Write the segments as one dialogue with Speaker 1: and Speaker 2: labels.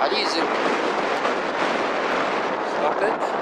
Speaker 1: How do you zoom? Stop it.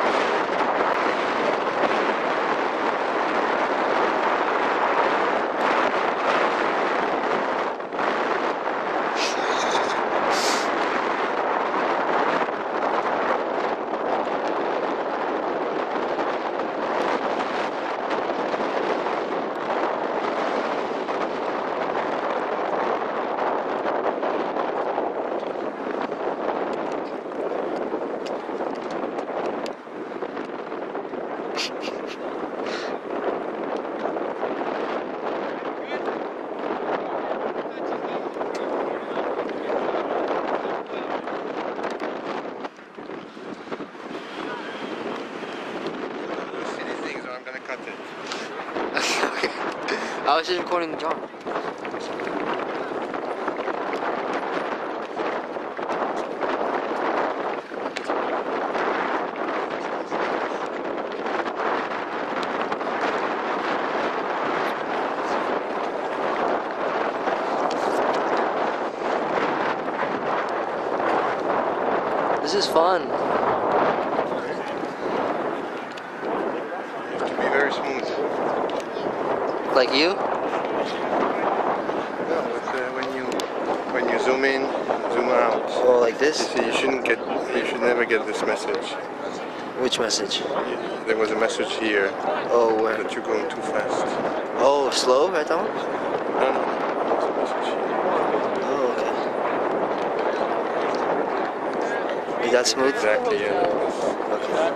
Speaker 1: I was just recording John. This is fun.
Speaker 2: You have to be very smooth.
Speaker 1: Like you?
Speaker 2: No, when you zoom in, zoom out.
Speaker 1: Oh, like this?
Speaker 2: You should never get this message.
Speaker 1: Which message?
Speaker 2: There was a message here.
Speaker 1: Oh, where?
Speaker 2: That you're going too fast.
Speaker 1: Oh, slow, right down?
Speaker 2: No, no. There's a message here.
Speaker 1: Oh, okay. Is that smooth?
Speaker 2: Exactly, yeah.
Speaker 1: Okay.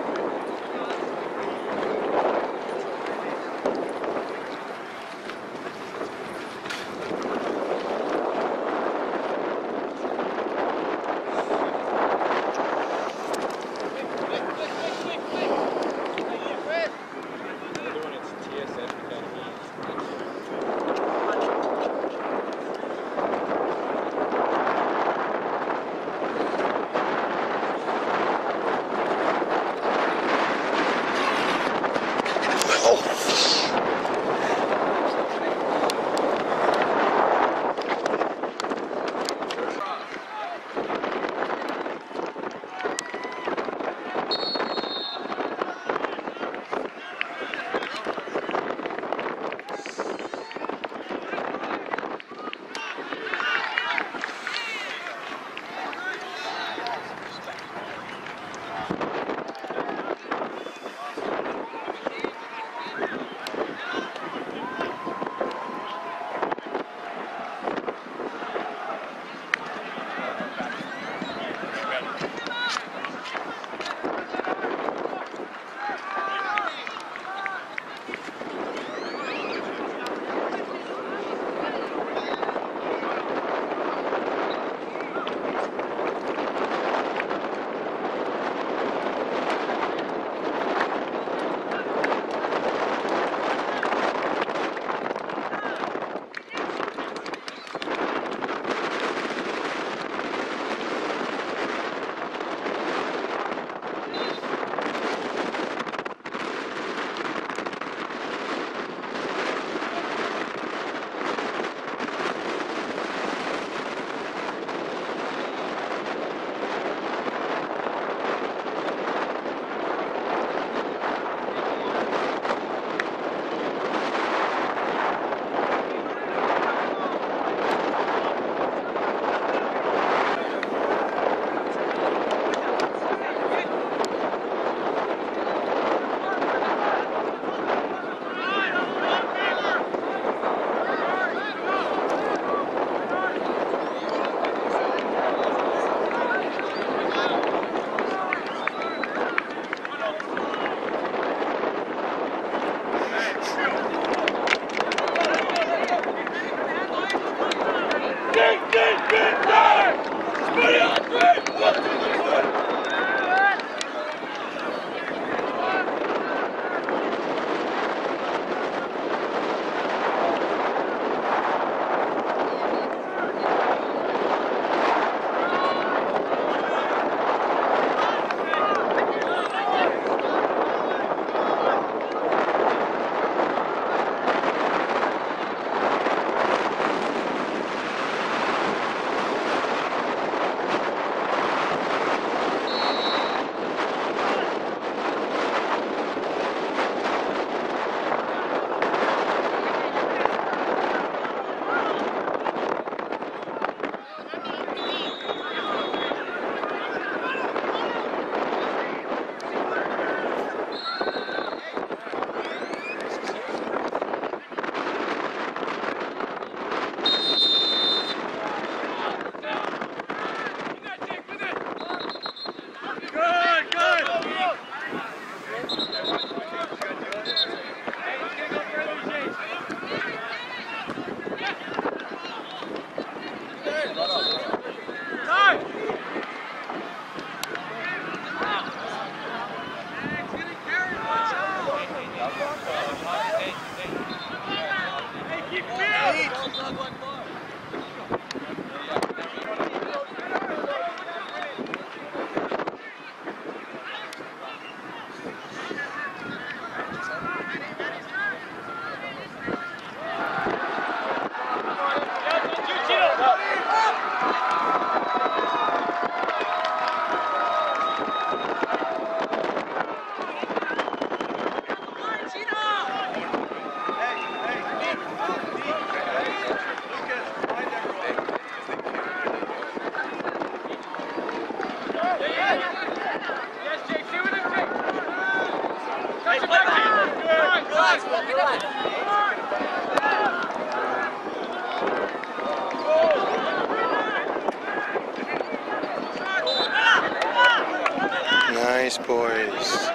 Speaker 2: Nice, boys.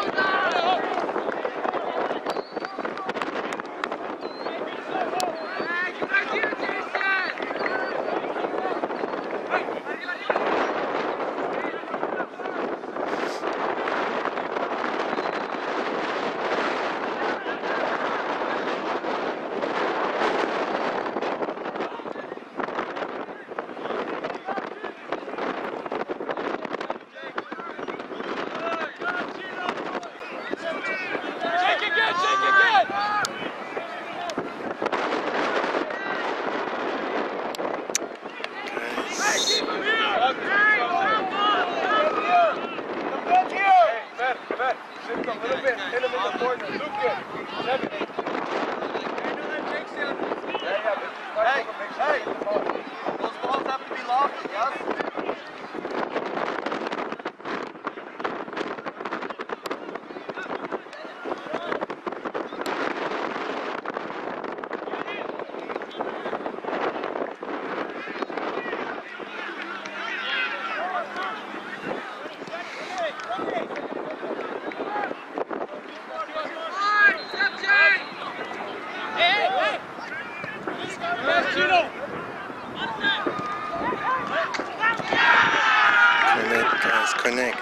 Speaker 2: Connect.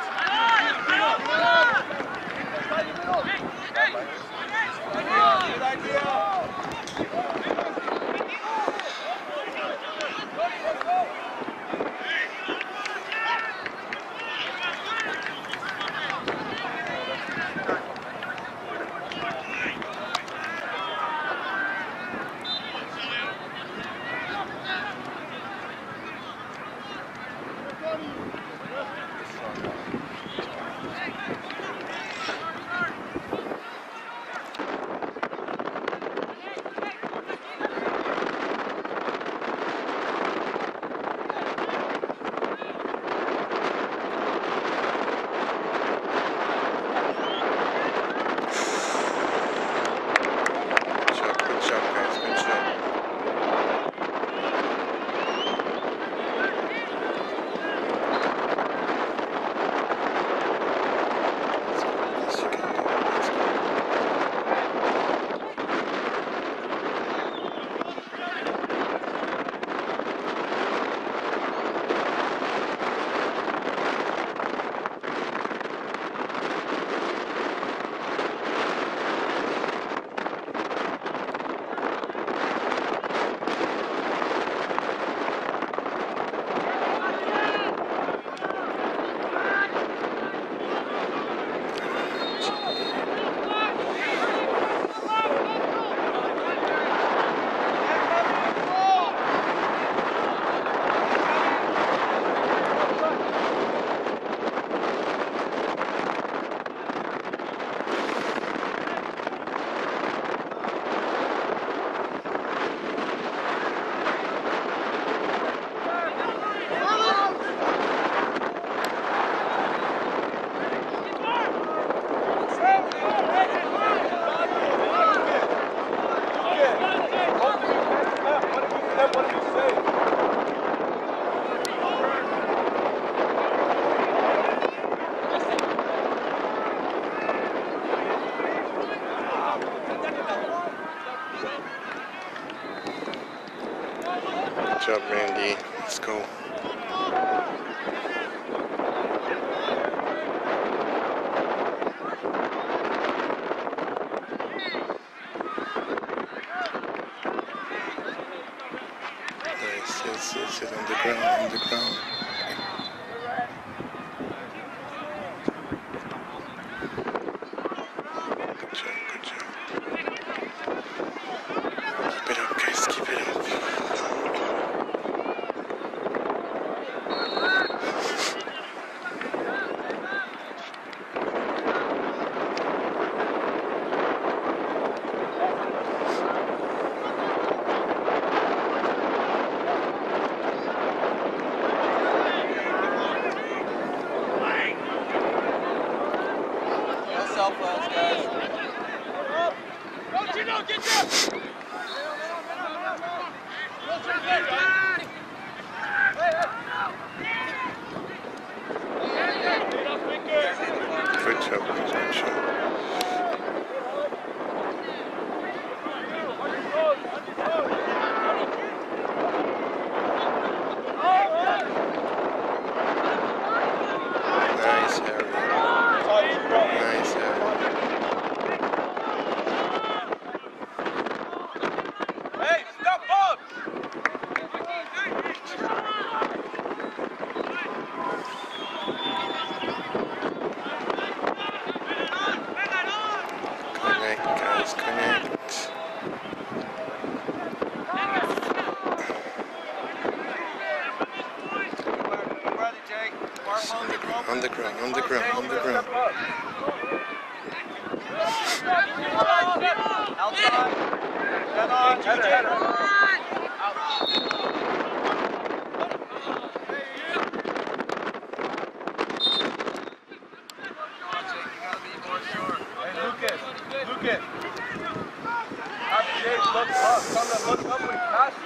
Speaker 2: Good job, Randy. Let's go. Nice. Sit on the ground, Good job. Keep it up, guys. Keep it up. Nice. On the ground, on the ground, on the ground, on the ground.
Speaker 3: Outside. Header, header. Lucas. Have Jake look up. Come and look up when he passes.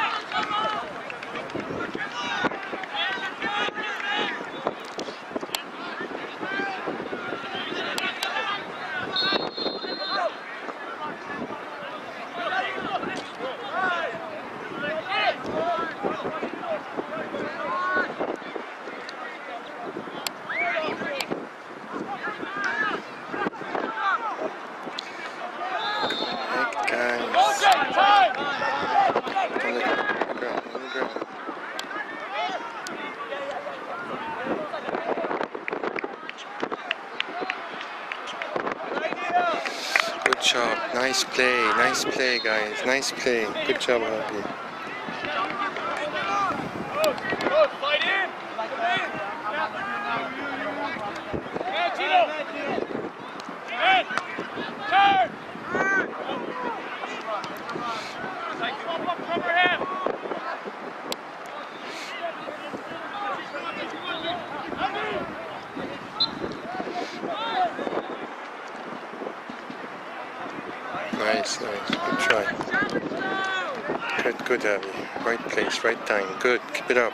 Speaker 2: Good job, nice play guys, nice play. Good job, Harvey. Nice, good try. Good, Harvey. Right place, right time. Good, keep it up.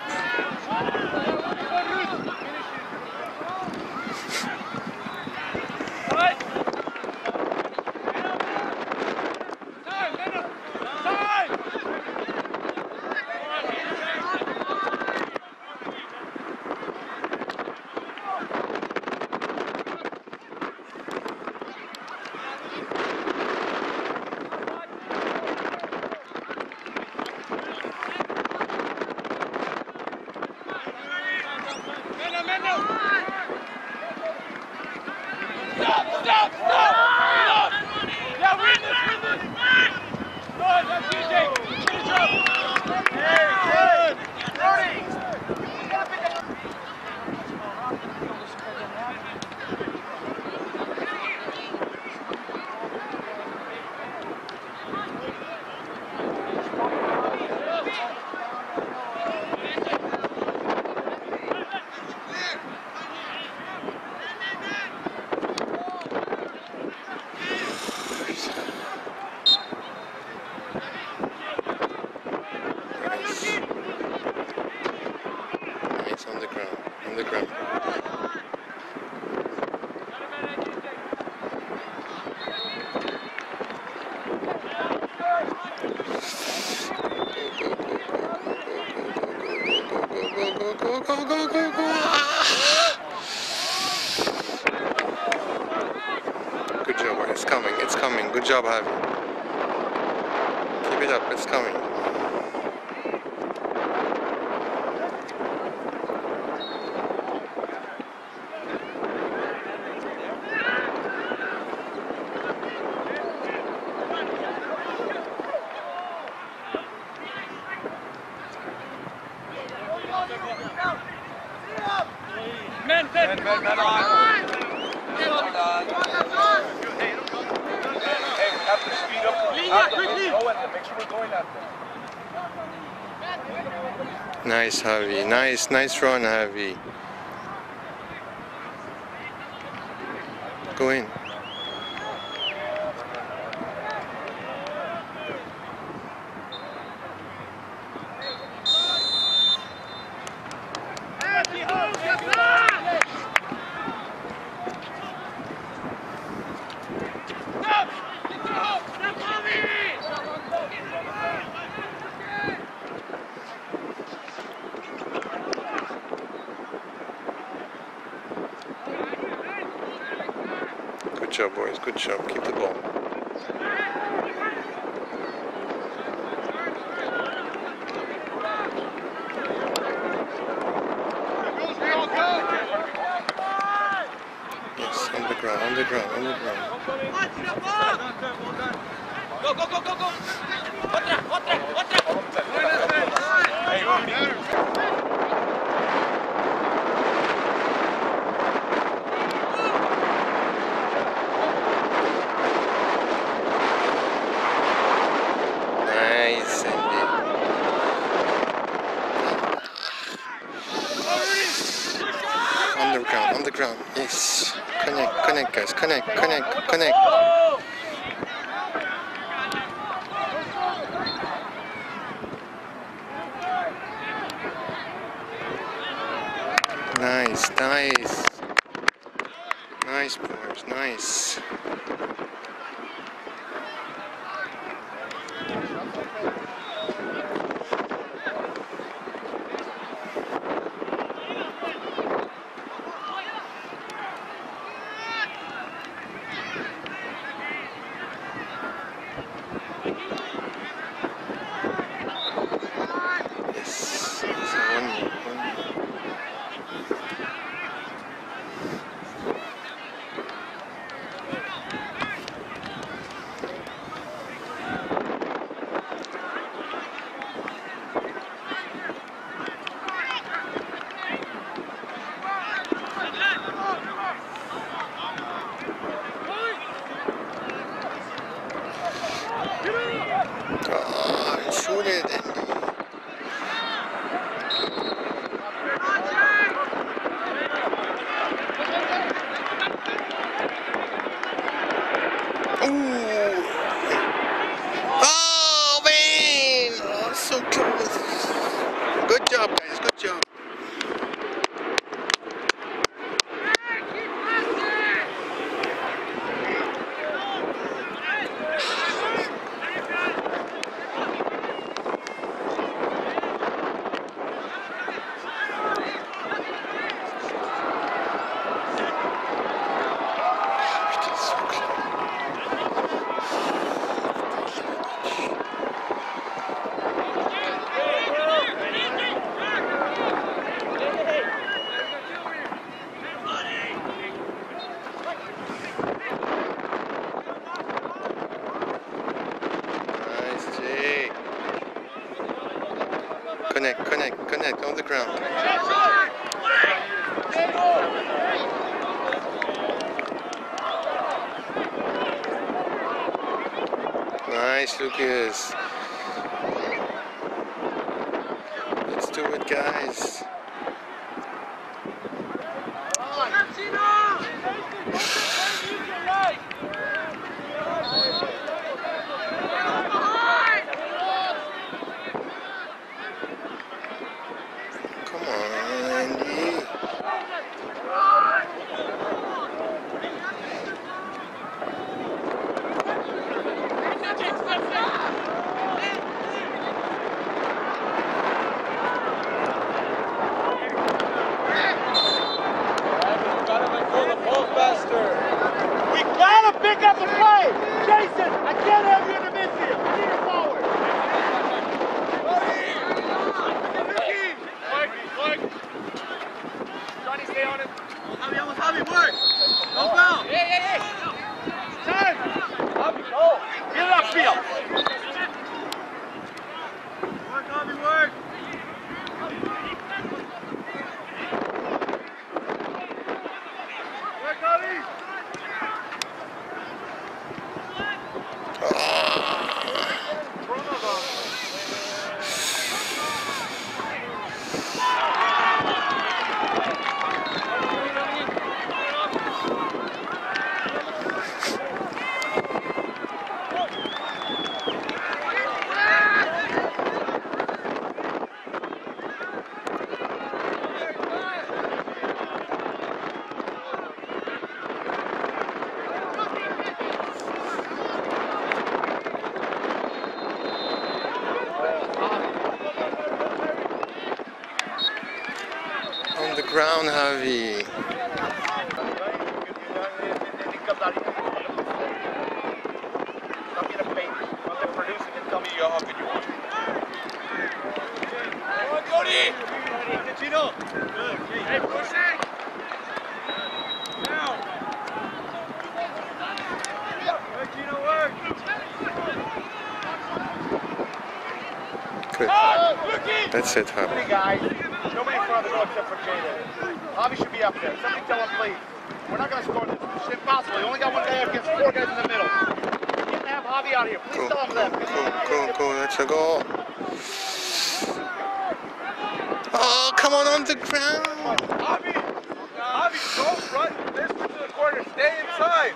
Speaker 2: Nice on the ground, on the ground. Good job, it's coming. Good job, Harvey. Keep it up, it's coming.
Speaker 3: Men on. Hey, we have to speed up. Make sure we're going at them.
Speaker 2: Nice, Harvey. Nice run, Harvey. Go in. Good job, boys. Good job. Keep the ball. Yes, on the ground, on the ground, on the ground.
Speaker 3: Go, go, go, go, go. Hey,
Speaker 2: On the ground. Yes. Connect, guys. Connect. Nice. Nice, boys. Nice. Shoot it, Andy. Ooh. Oh, man. Oh, so close. Good job, guys. Good job. Connect on the ground. Nice, Lucas. Let's do it, guys.
Speaker 3: Pick up the play! Jason, I can't have you in the midfield. I need a forward. Johnny, stay on it. Javi, work. No foul. Yeah. Time. Javi, go. Get it upfield. Work, Javi, work. Work, Javi.
Speaker 2: On the ground, Javi.
Speaker 3: Hey, push it! Now! Work, Gino, work!
Speaker 2: Good. That's it, Javi.
Speaker 3: Nobody, guys. Nobody in front of the goal except for Jada. Javi should be up there. Somebody tell him, please. We're not going to score this. It's impossible. You only got one guy up against four guys in the middle. You can't have Javi out here. Please tell him that.
Speaker 2: Go. Let's go. Oh, come on the ground.
Speaker 3: Javi! Javi, don't run this to the corner. Stay inside.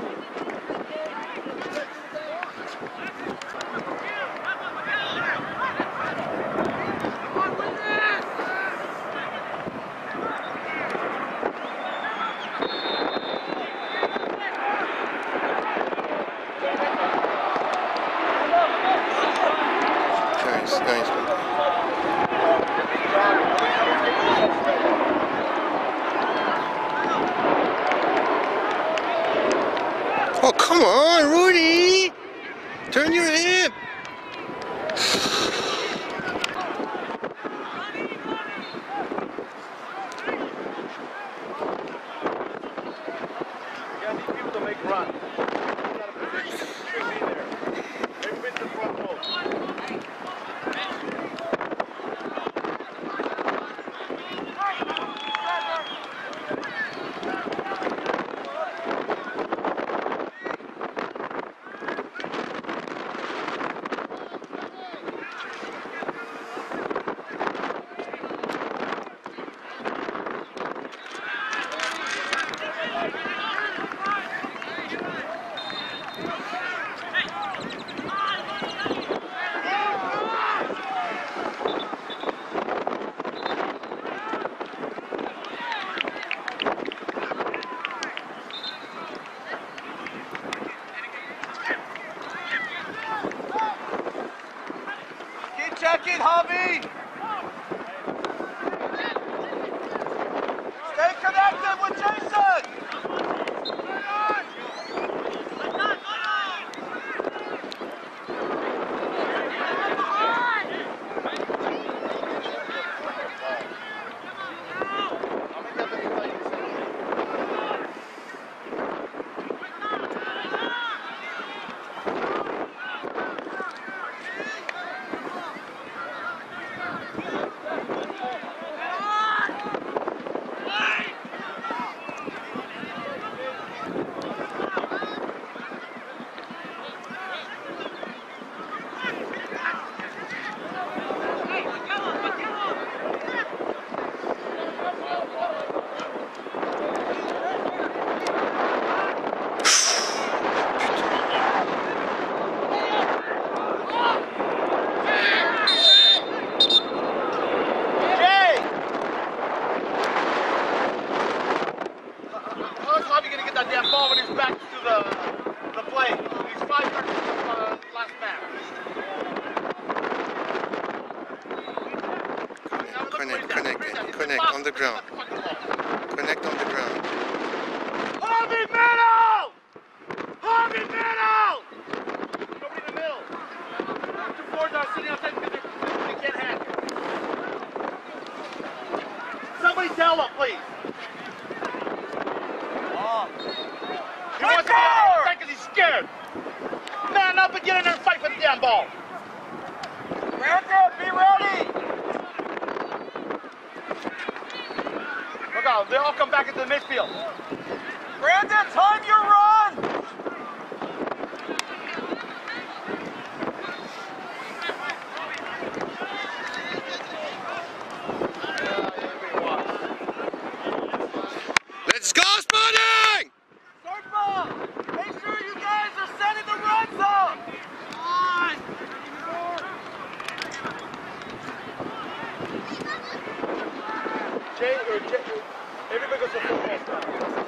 Speaker 2: Nice. Oh, come on, Rudy! Turn your hip!
Speaker 3: Yeah, these people to make runs. Everybody's in front row. Check it, Javi! Stay connected with Jason! That damn ball when he's back to the play. He's 5 yards from last man.
Speaker 2: Connect on the ground. Connect on the ground.
Speaker 3: Harvey middle! Harvey middle! Nobody in the middle. Two forwards are sitting outside because they can't handle. Somebody tell them, please. He wants to get because he's scared. Man up and get in there and fight for the damn ball. Brandon, be ready. Look out, they all come back into the midfield. Brandon, time your run.
Speaker 2: Let's go, Spotting!
Speaker 3: Make sure you guys are setting the run zone! On! Jay, everybody goes to football.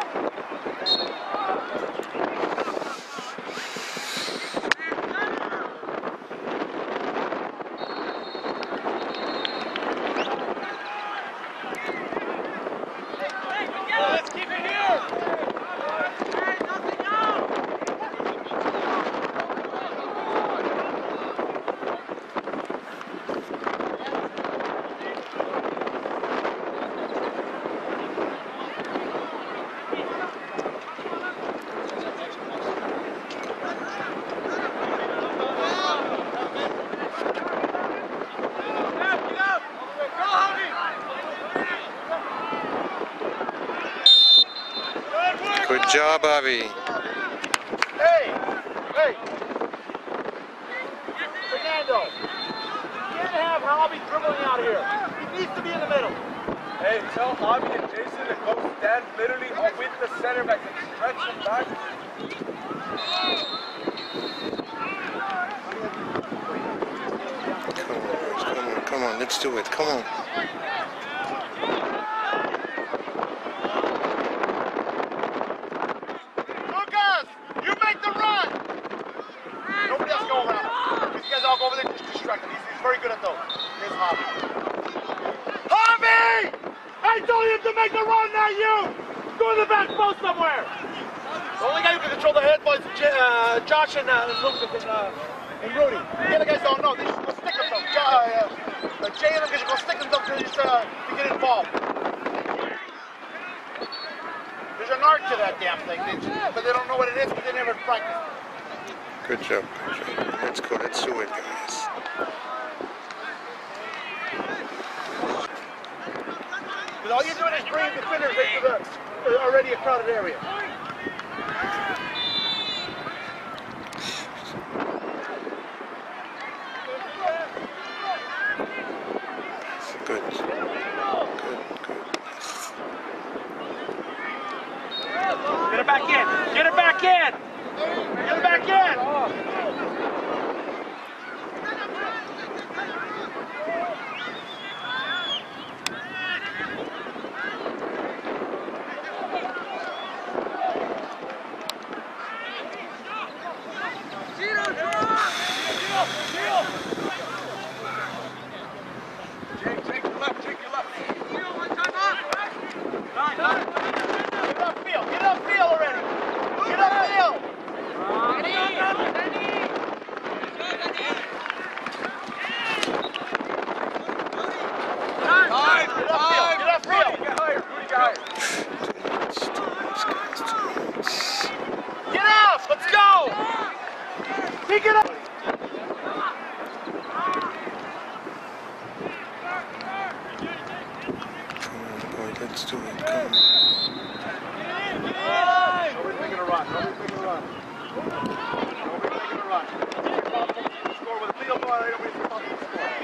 Speaker 3: Let's keep it here!
Speaker 2: Good job, Avi.
Speaker 3: Hey! Fernando! You can't have Javi dribbling out here. He needs to be in the middle. Hey, tell Javi and Jason to go stand literally with the center back and stretch them back.
Speaker 2: Come on, boys. Come on, come on. Let's do it. Come on.
Speaker 3: Lucas, you make the run. Nobody else go around him. These guys all go over there just distract him. He's very good at those. Here's Javi. Javi! I told you to make the run, not you! Go in the back post somewhere! The only guy who can control the head was Josh and Lucas and Rudy. The other guys don't know. They just go stick themselves. Jay and them just go stick themselves to get involved. There's an art to that damn thing, but they don't know what it is because they never practiced.
Speaker 2: Good job. Good job. Let's go. Let's do it, guys.
Speaker 3: Because all you're doing is bringing the defenders into the already a crowded area.
Speaker 2: Good. Good, good.
Speaker 3: Get it back in! Get it back in! Get it back in! Take your left, take your left. Get upfield already. Get upfield. Get upfield. Get higher. Get up. Let's go. Pick it up.
Speaker 2: Let's do it. Come on.
Speaker 3: Nobody's making a run. Nobody's making a run. Nobody's making a run. Score with a field goal. Nobody's responsible to score.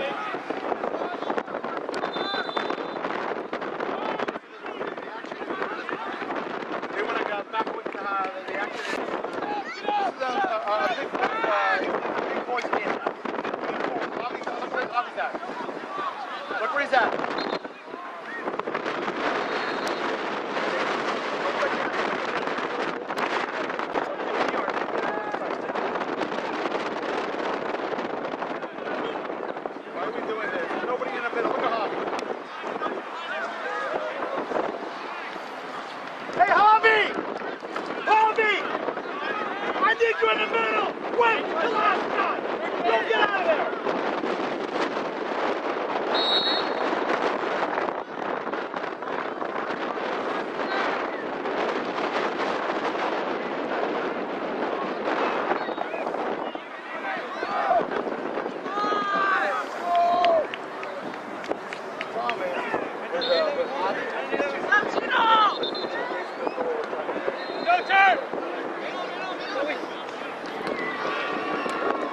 Speaker 3: They want to go back with the action. This is a big boys game. Look where Javi's at. Look where he's at. You in the middle! Wait! The last time! Don't get out of there! Go, turn!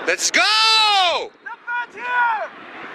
Speaker 2: Let's go!
Speaker 3: Defense here!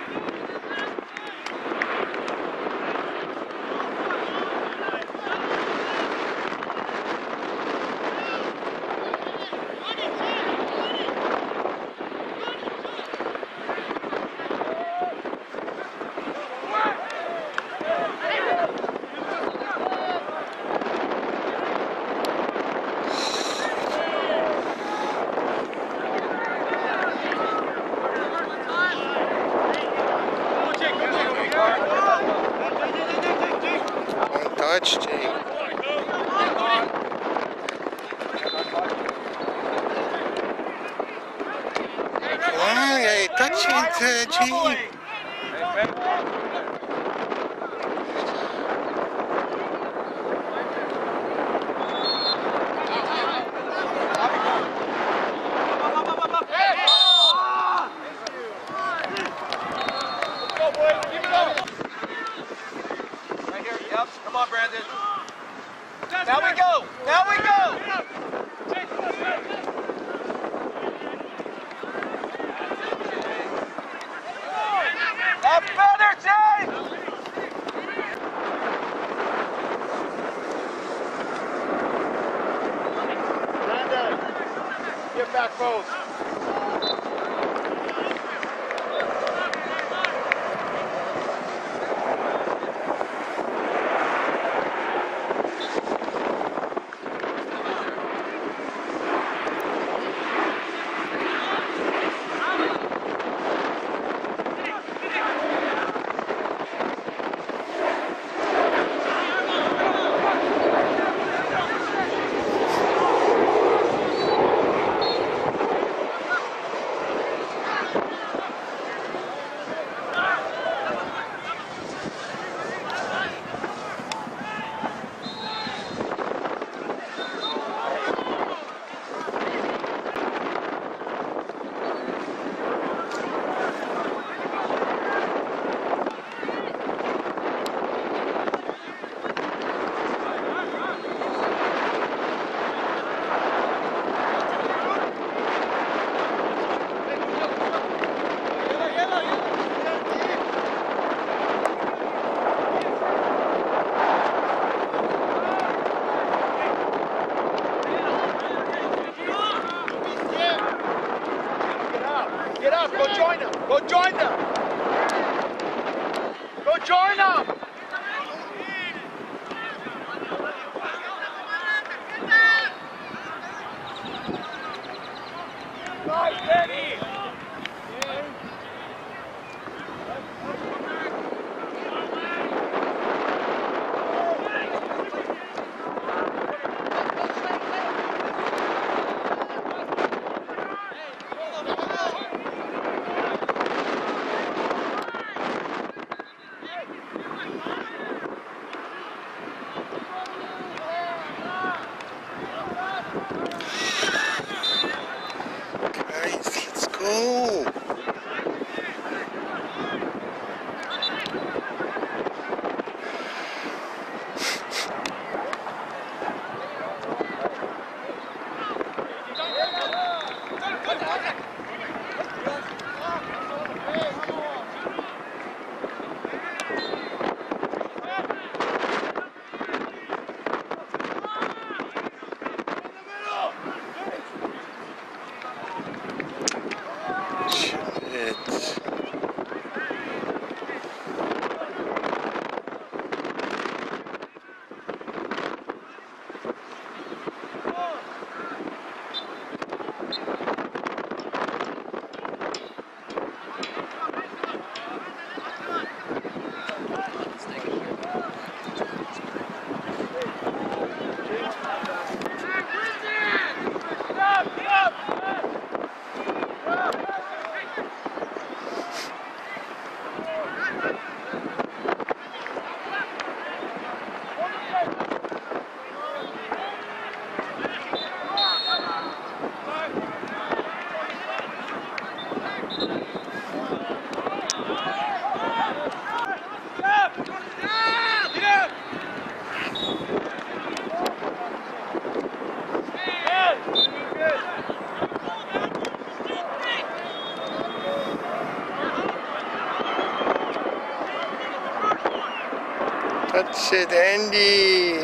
Speaker 2: One touch, Jake. Why? Touch it, Jake.
Speaker 3: Come on, Brandon. Now we go. Now we go. That's better, Jay. Brandon, get back, folks. Get up, go join them. Go join them. Go join them. Nice, Eddie.
Speaker 2: Guys, let's Shit, Andy.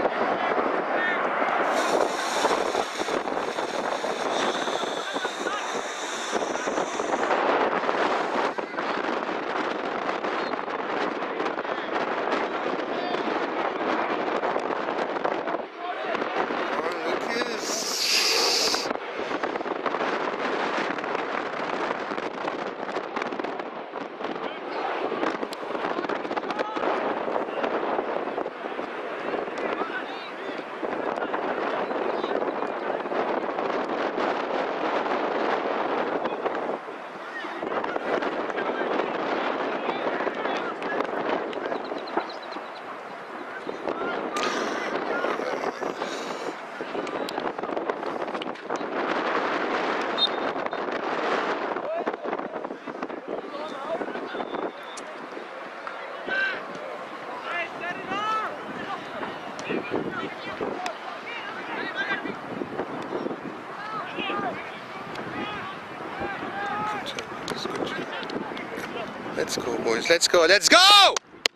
Speaker 2: Let's go, boys. Let's go. Let's go!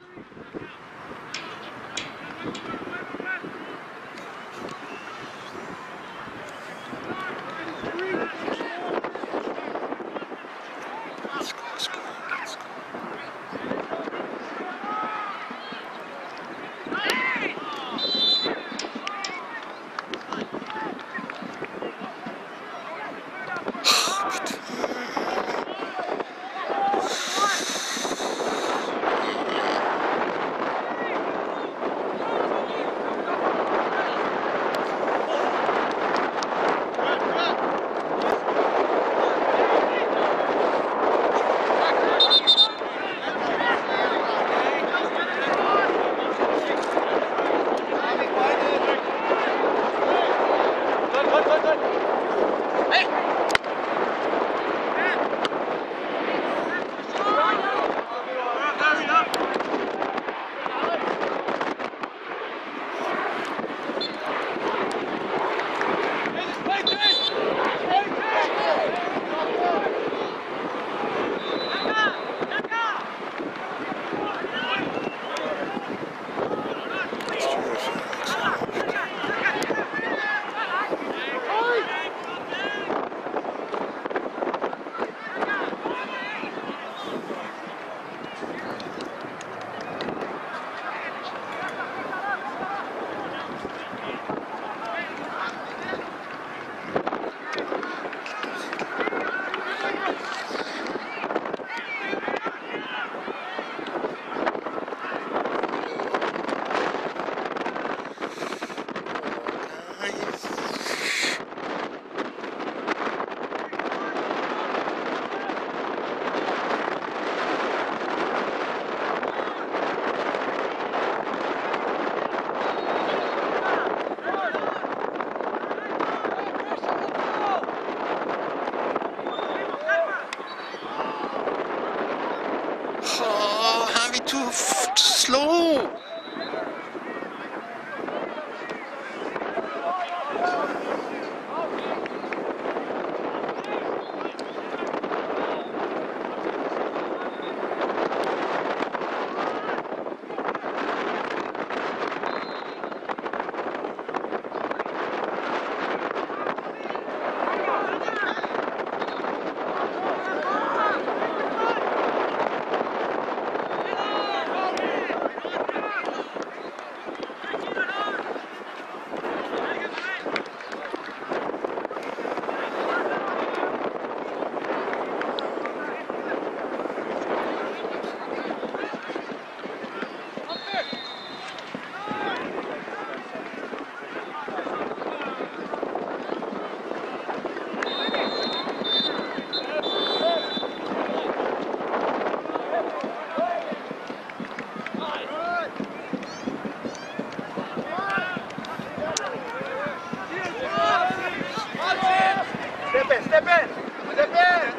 Speaker 2: Oh, Harvey, too slow.
Speaker 3: Step in! Step in!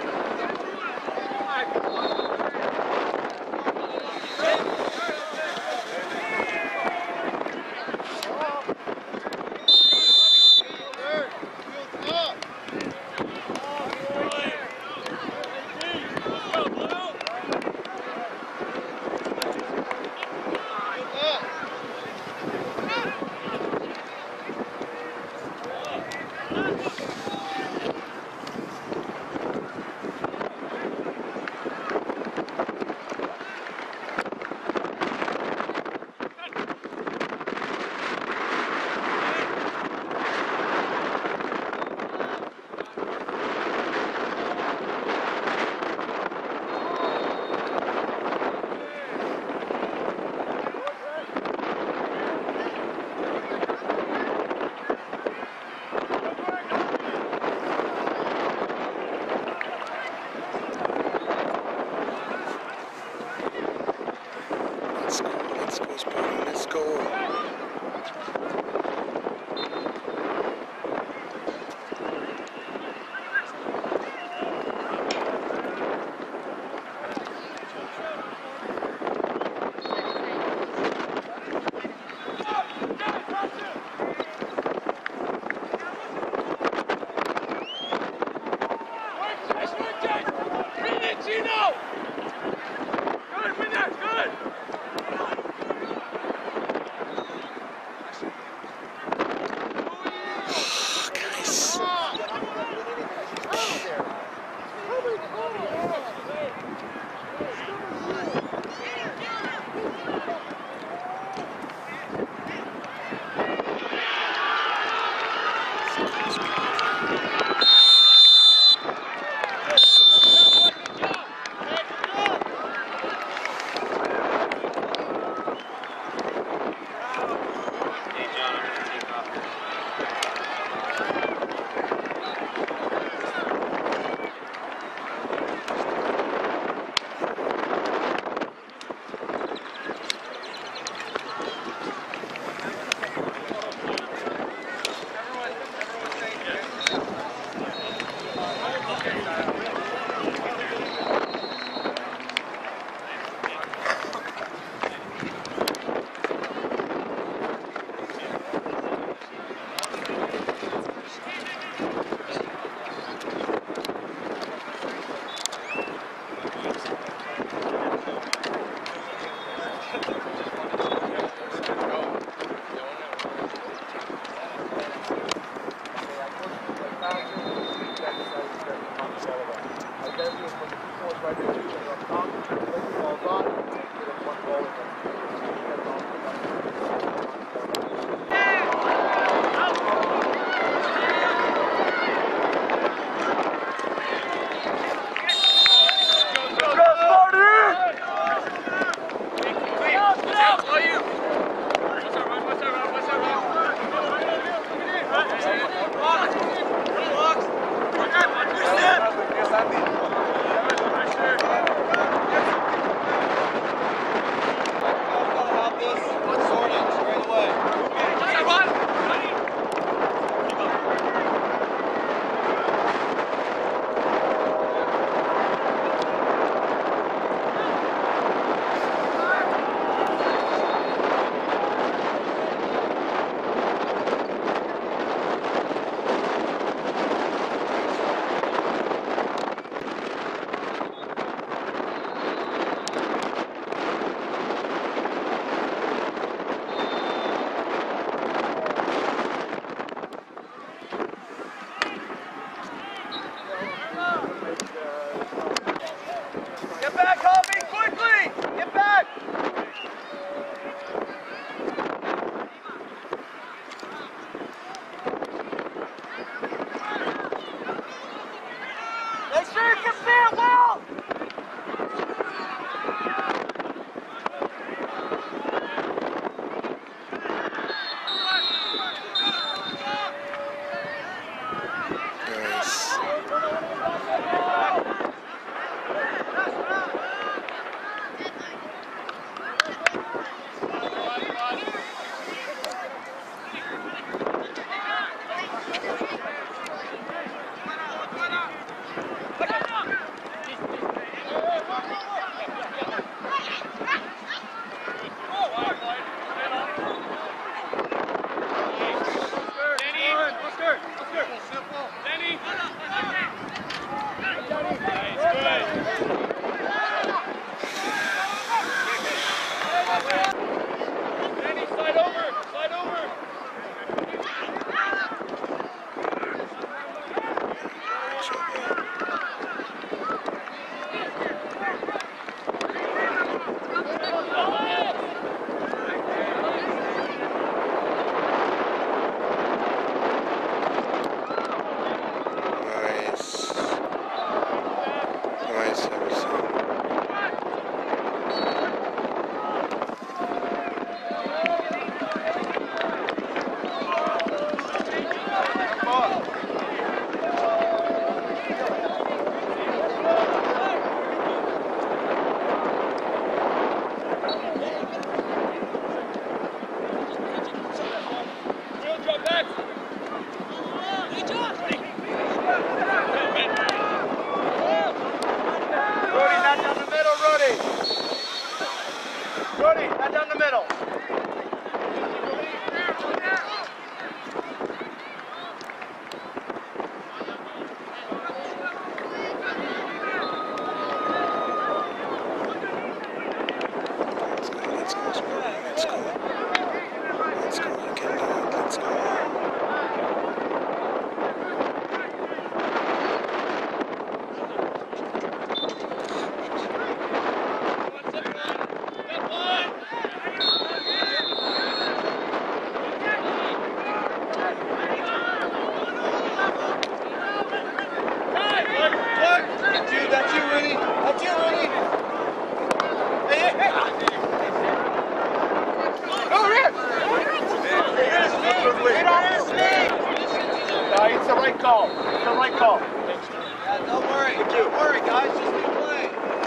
Speaker 3: It's the right call. It's the right call. Yeah, don't worry. Don't worry, guys. Just keep playing.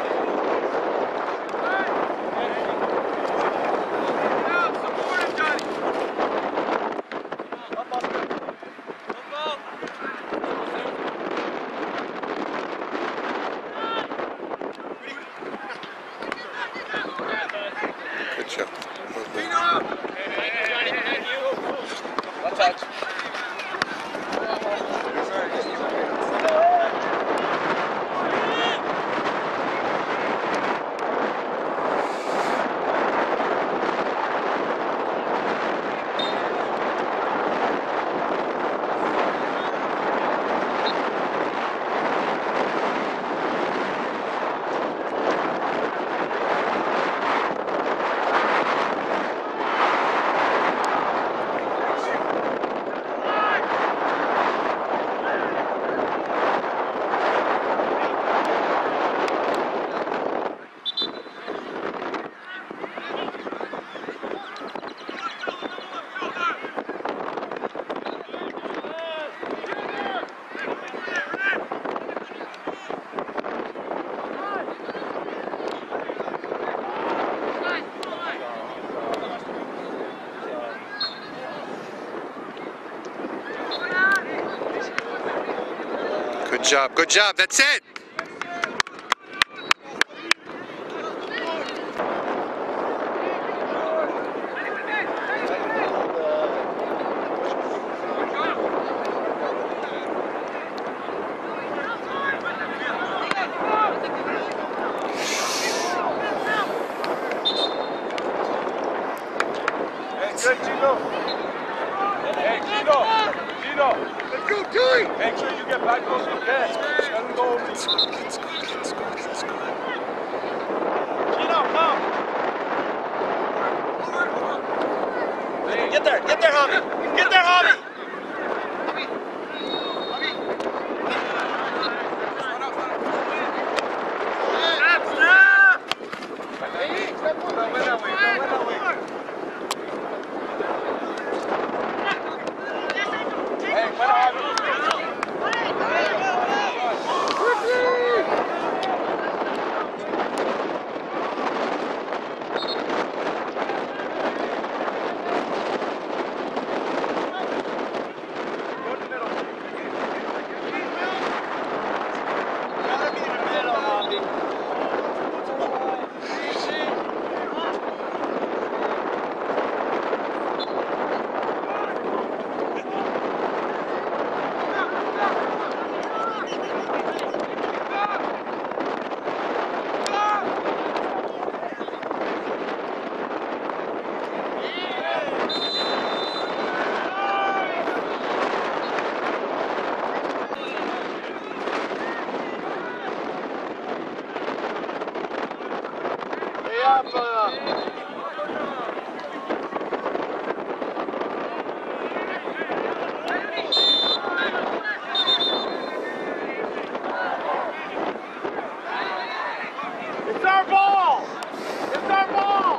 Speaker 2: Good job.
Speaker 3: One touch.
Speaker 2: Good job, good job, that's it!
Speaker 3: Good, Gino. Hey, Gino. Gino. Let's go, Tilly. Make sure you get back close to the desk. Let him go over. Gino, come. Get there, Javi. Get there, Javi. It's our ball! It's our ball!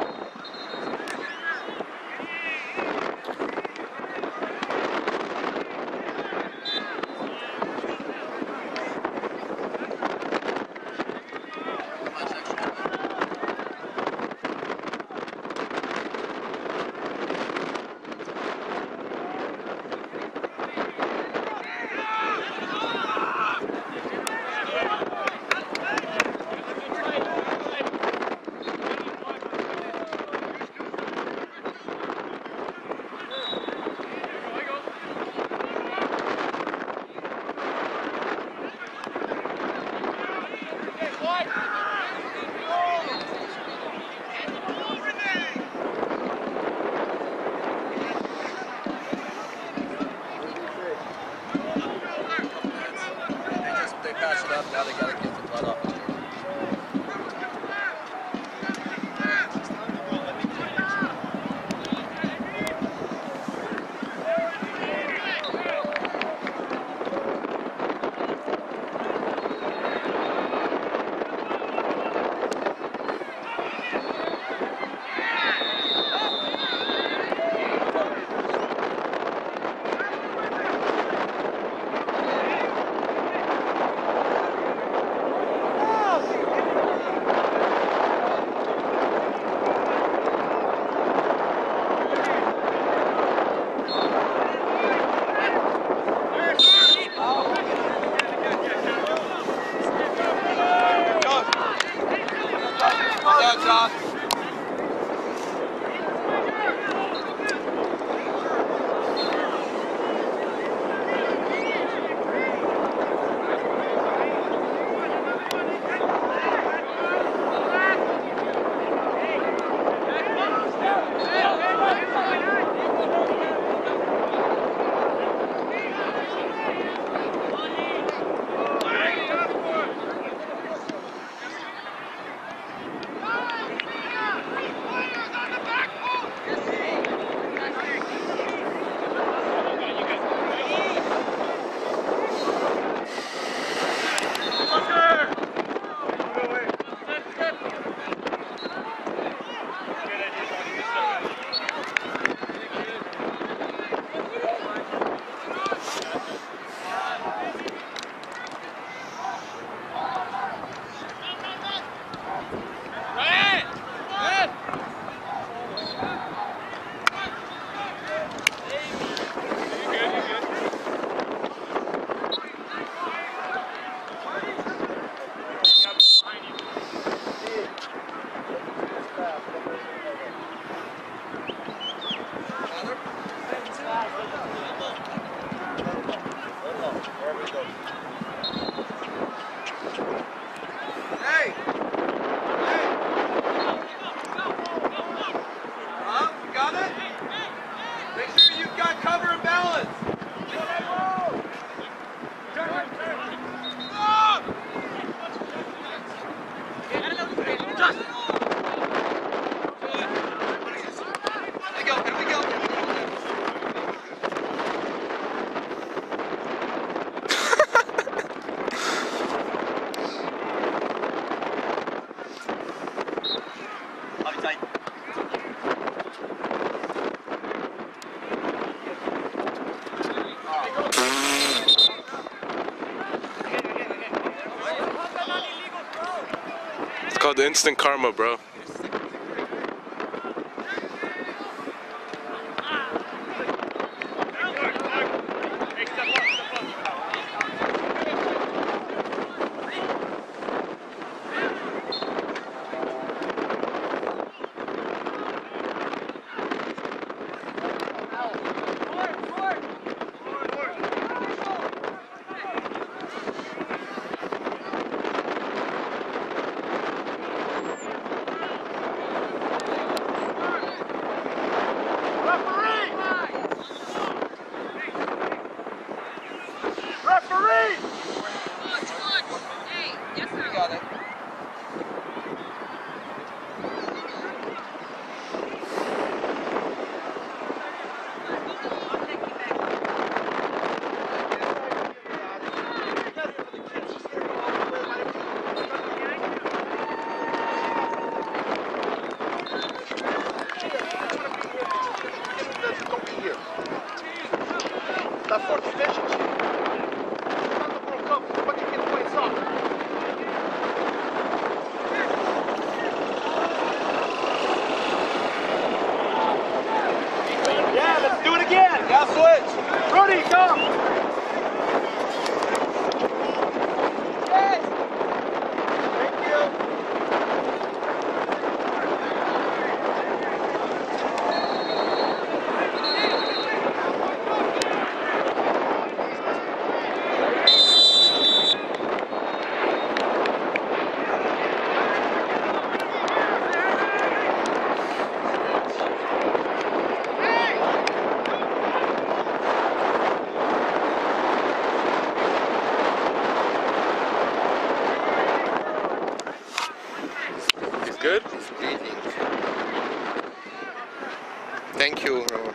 Speaker 4: They pass it up, now they gotta get the blood off.
Speaker 2: called instant karma, bro.
Speaker 3: La fourth division. Not the World Cup, but you can play soccer. Yeah, let's do it again. Yeah, switch. Rudy, come. Thank you.
Speaker 2: Good? Thank you, Robert.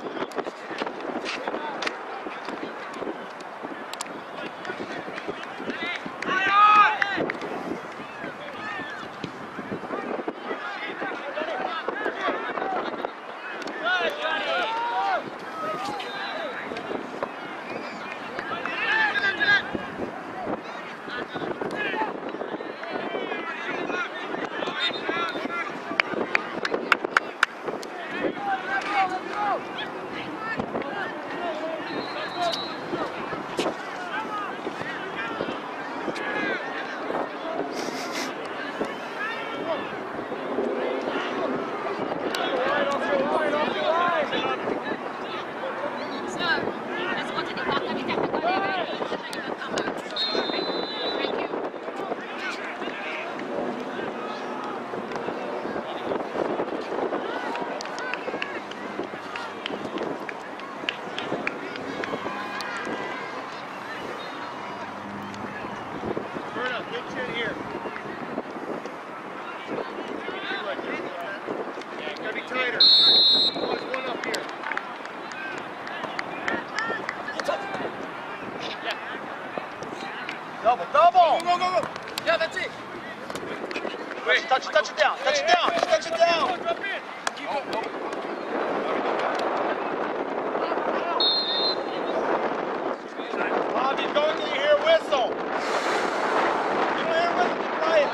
Speaker 2: Double, double! Go, go, go, go! Yeah, that's it! Wait, touch it down, touch it down, just touch it down! Drop in! Keep going. Bobby, go until you hear a whistle! You don't hear a whistle, keep playing!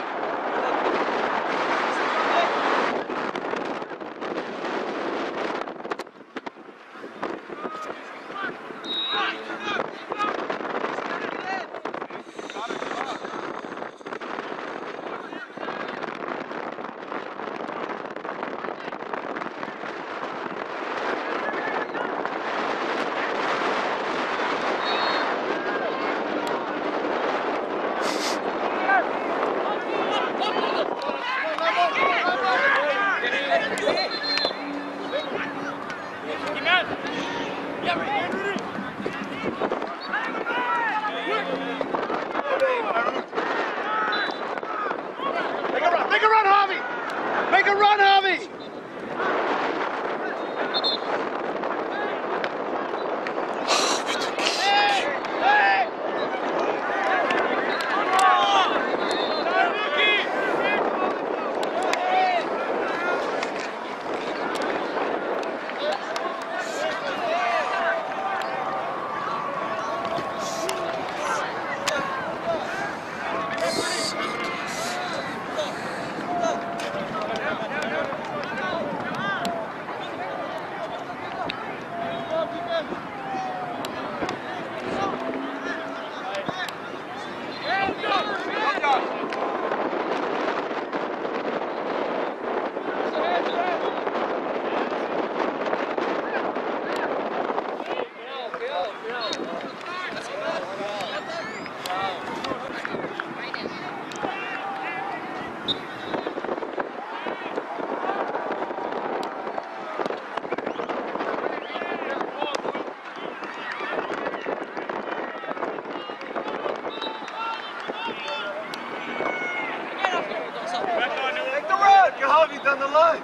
Speaker 3: Down the line.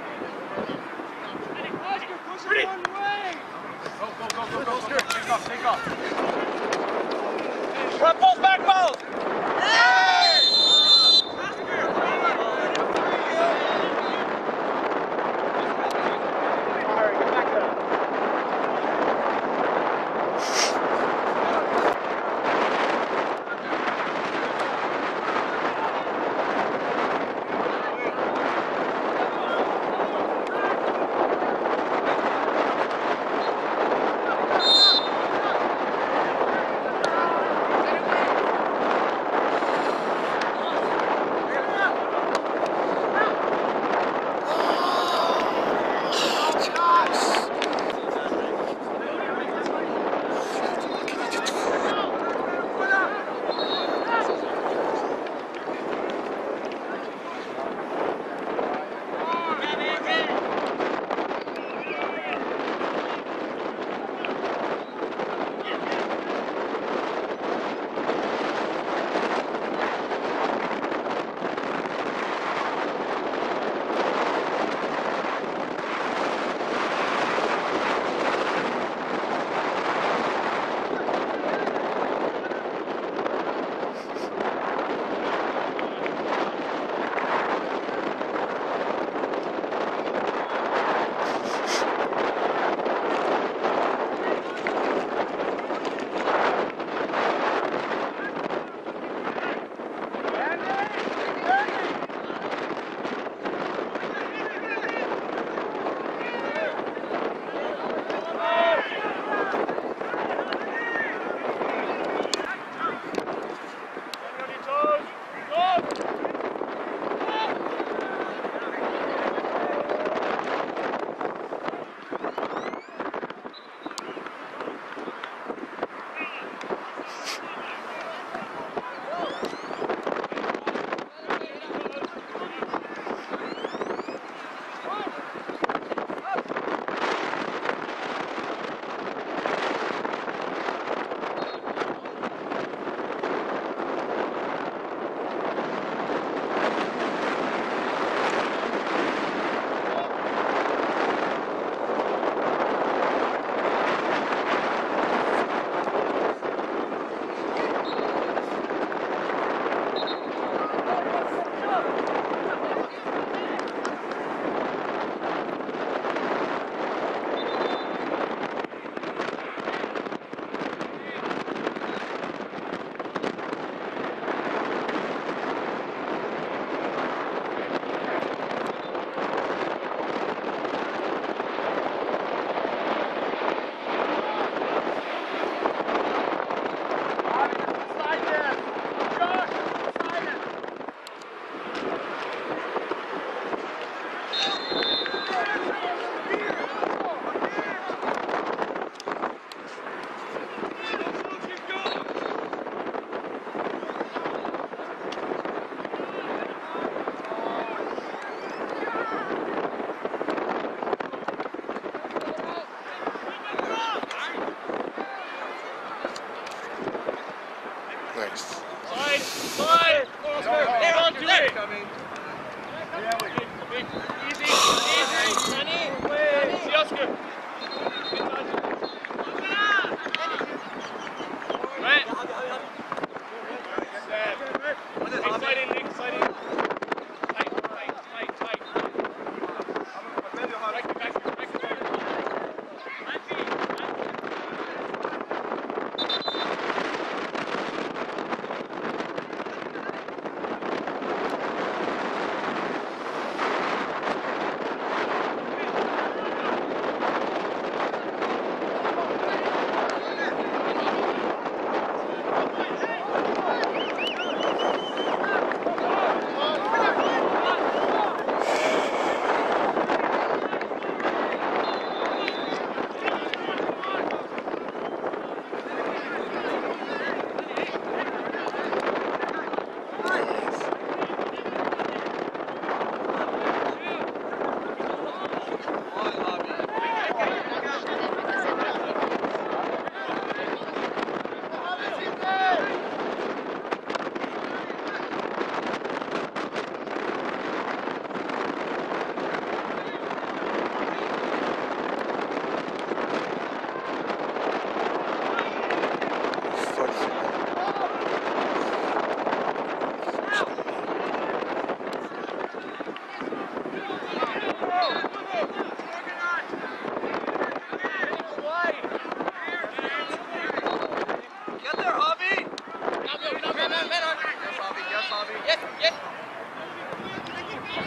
Speaker 3: Take off. Front balls, back balls.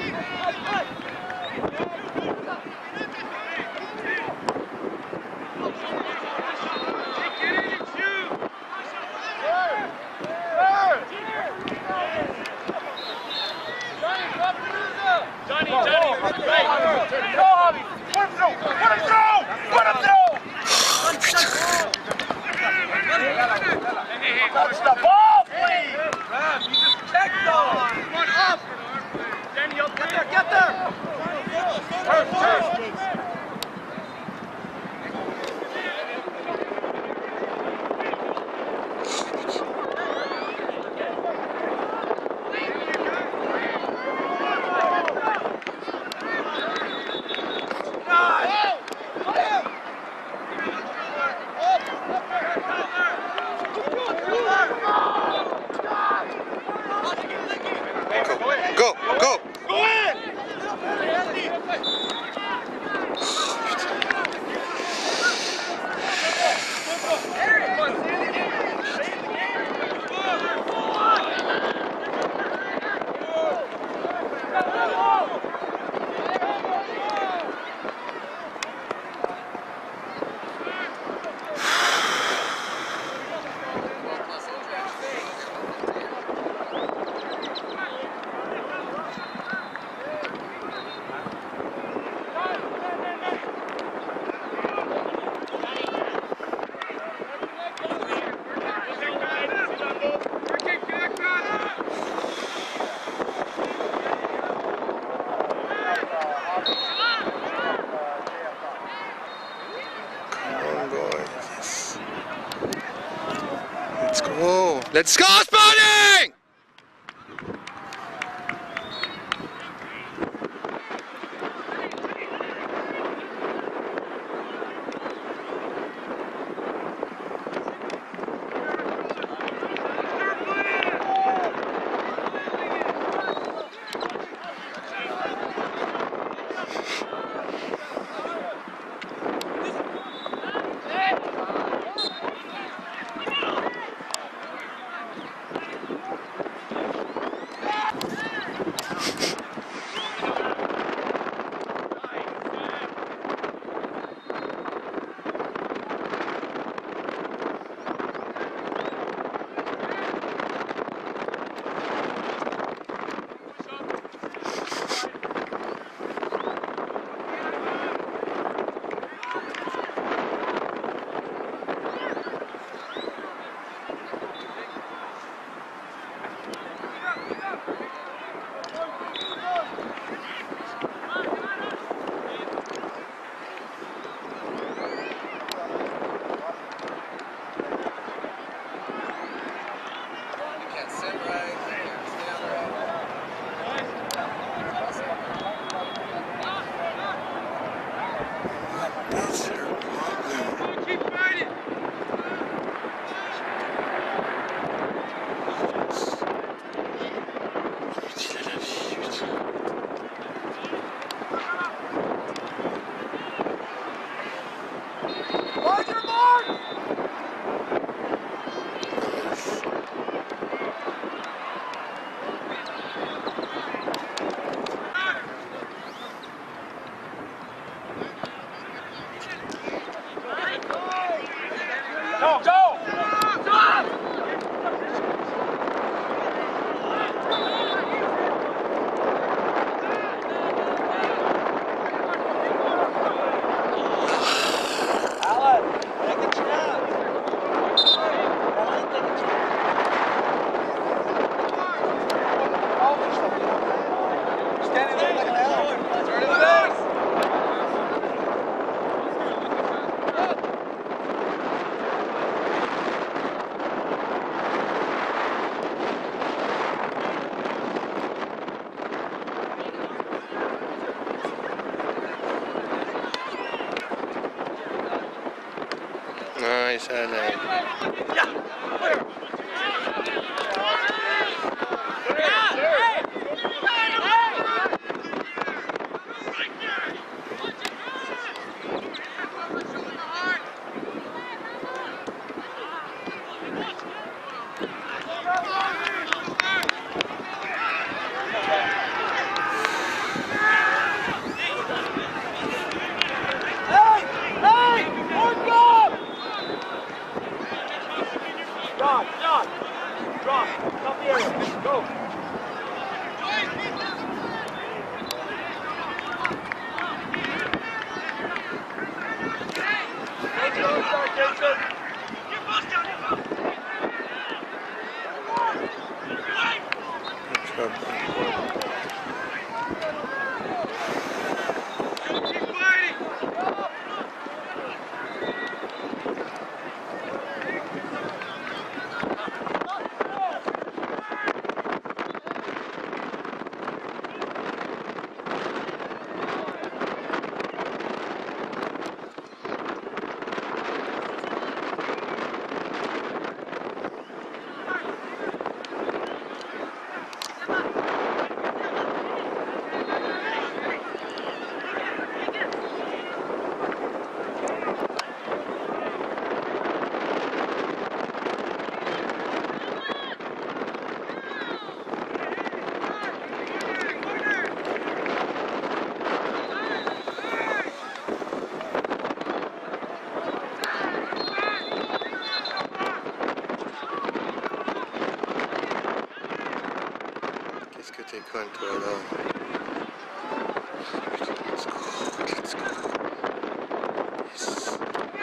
Speaker 3: Touch the ball, please!
Speaker 2: You just check though! One up! Danny, up there! Get there!
Speaker 5: Go, go!
Speaker 3: Go in!
Speaker 5: Let's go! Let's go, Spawning!
Speaker 3: John, drop the area, go.
Speaker 5: Qu'est-ce que t'es con toi là? Let's go. Yes.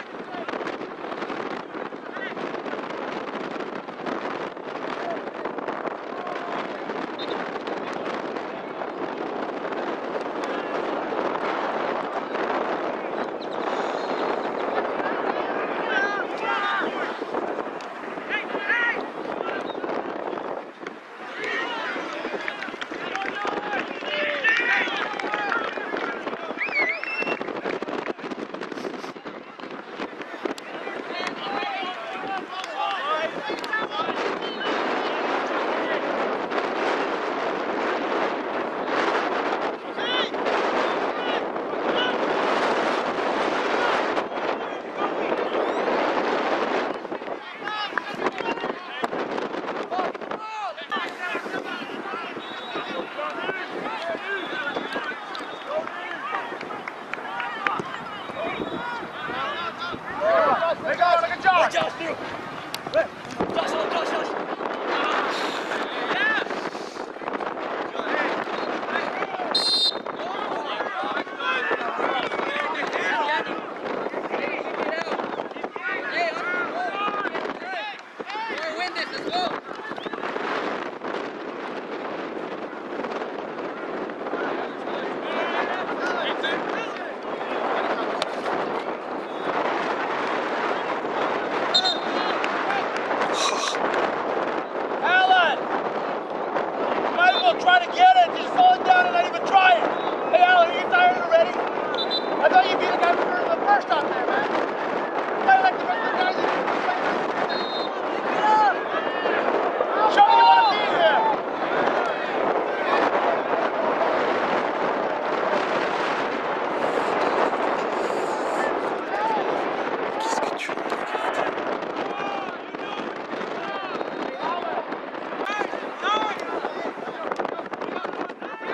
Speaker 3: Try to get it, just falling down and not even trying. Hey, Alan, are you tired already? I thought you'd be the guy for the first out there, man. You gotta like the rest of the guys that show me you want to be here.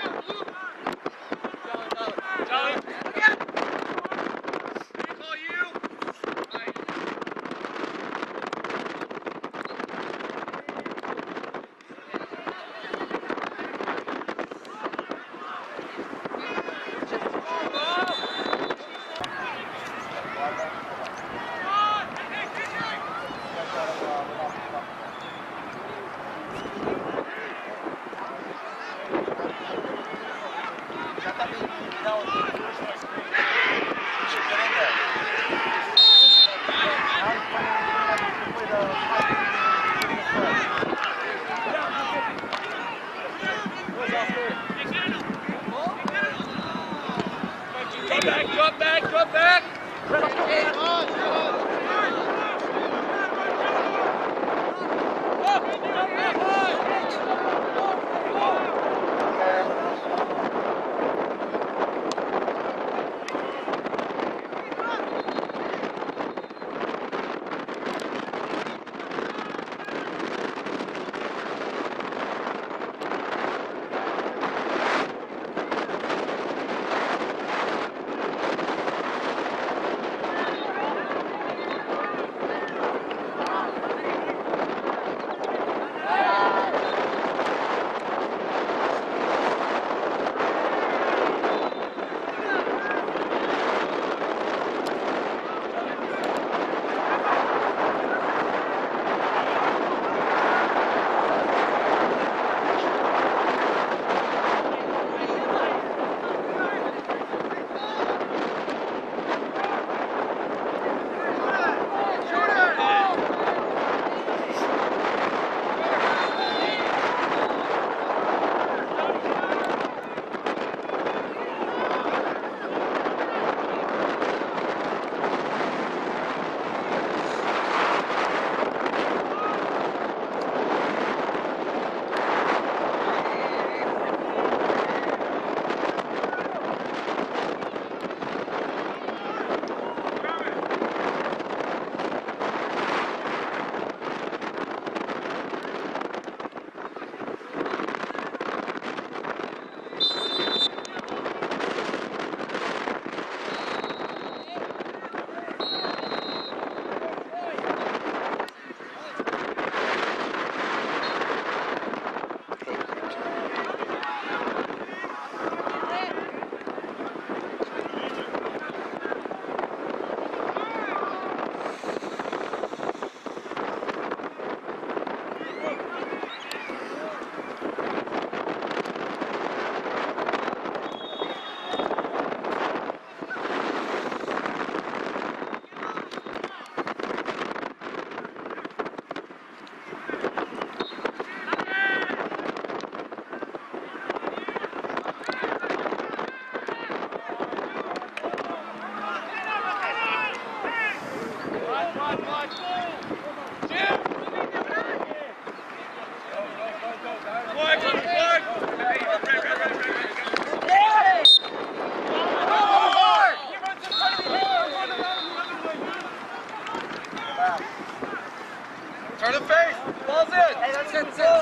Speaker 2: Call you. Ball's in. Hey, that's it. Sit.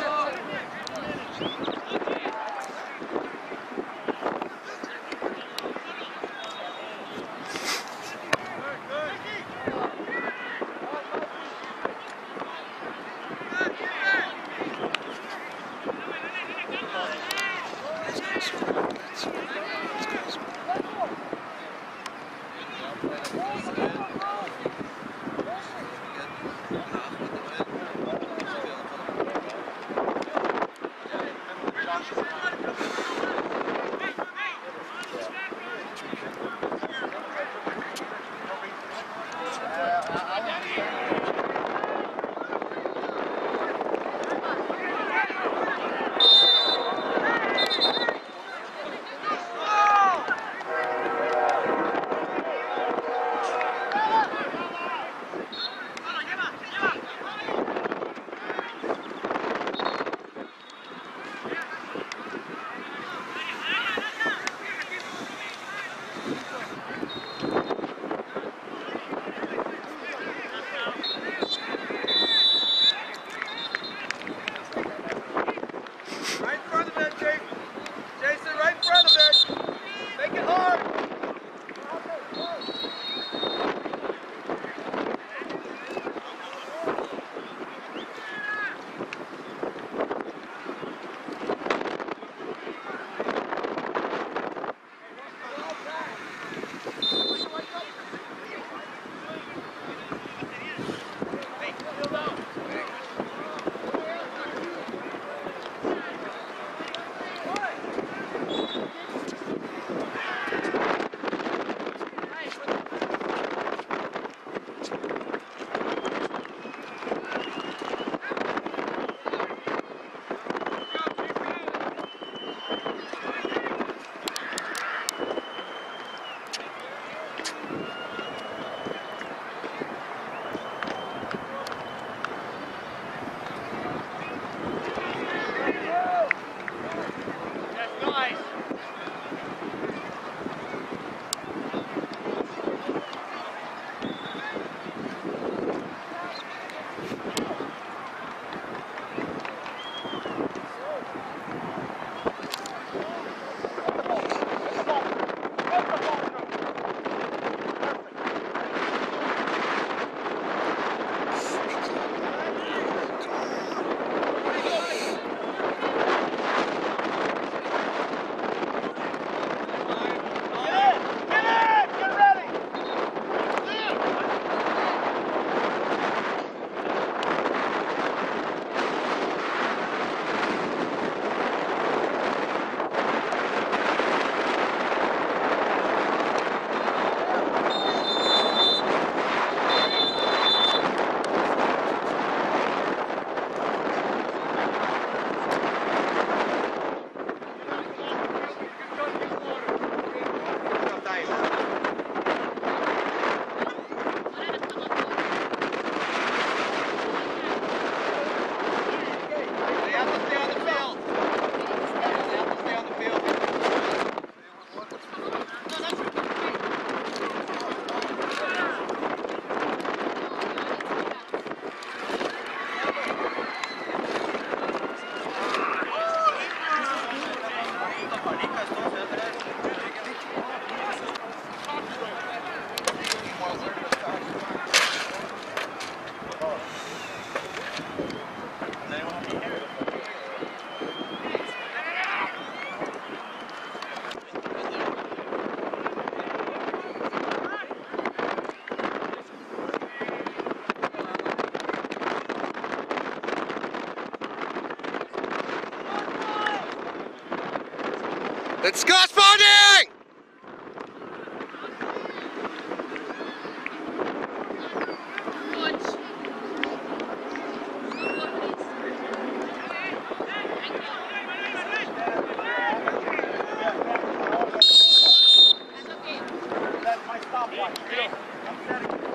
Speaker 5: It's Scott Spalding!
Speaker 3: That's my stopwatch. I'm setting it.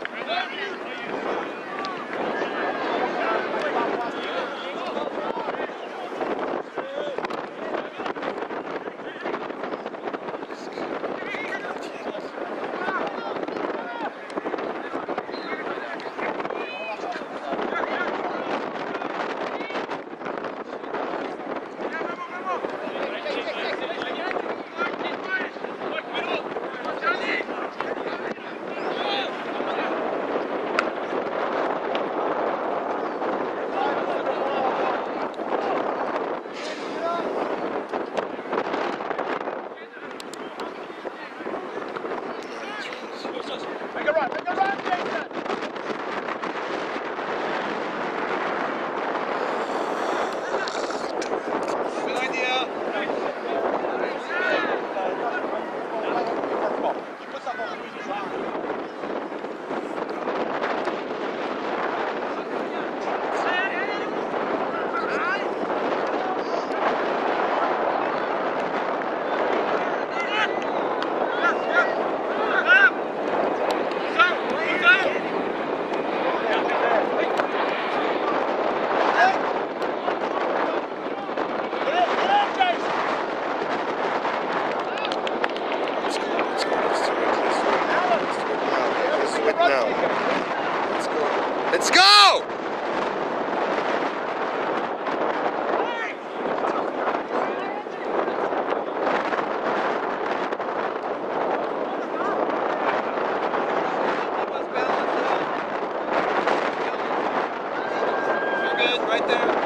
Speaker 2: right there.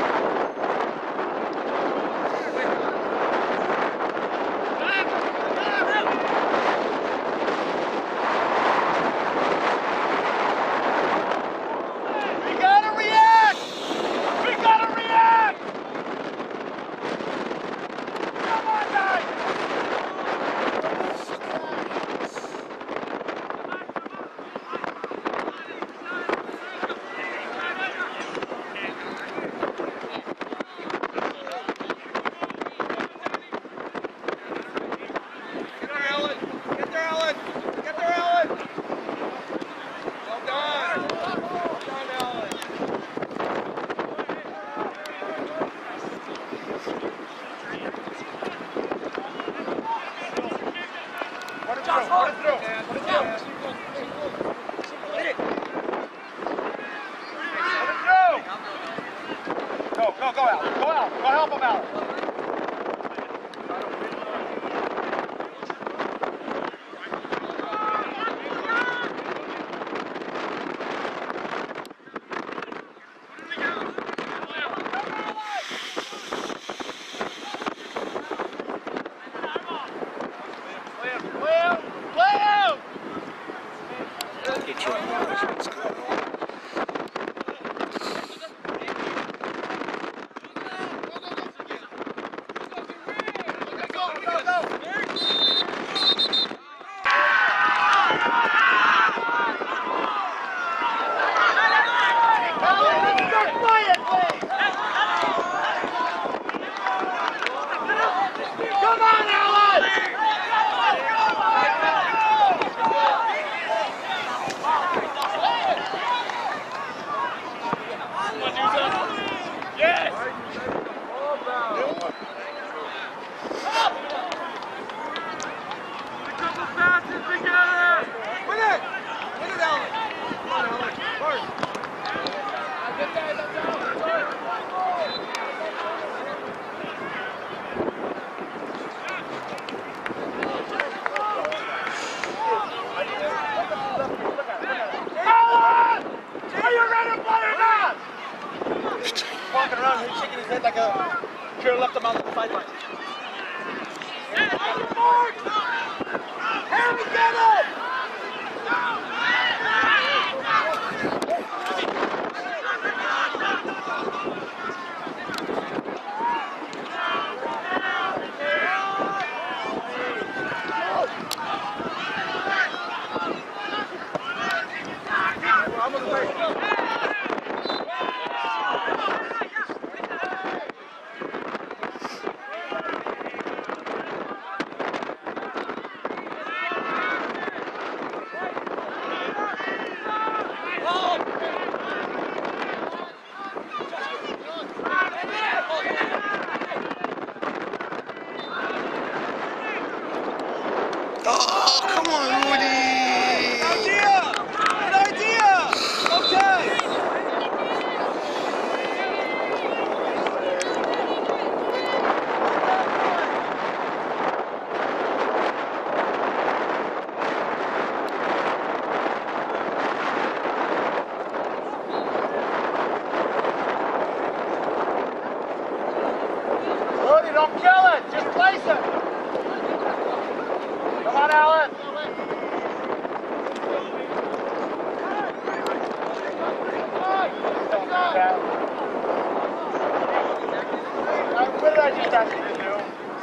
Speaker 2: Walking around and shaking his head like a pure left him on the sideline. Harry, get him!
Speaker 1: Oh, come on, Woody!
Speaker 2: Good idea! Good idea! Okay! Woody, don't kill it! Just place it! Come on, Alan! What did I just ask you to do?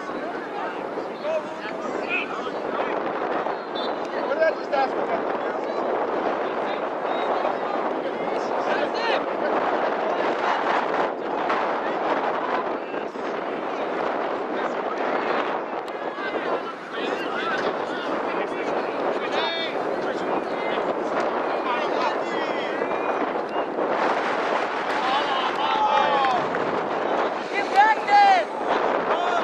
Speaker 2: What did I just ask you to do? Get back there!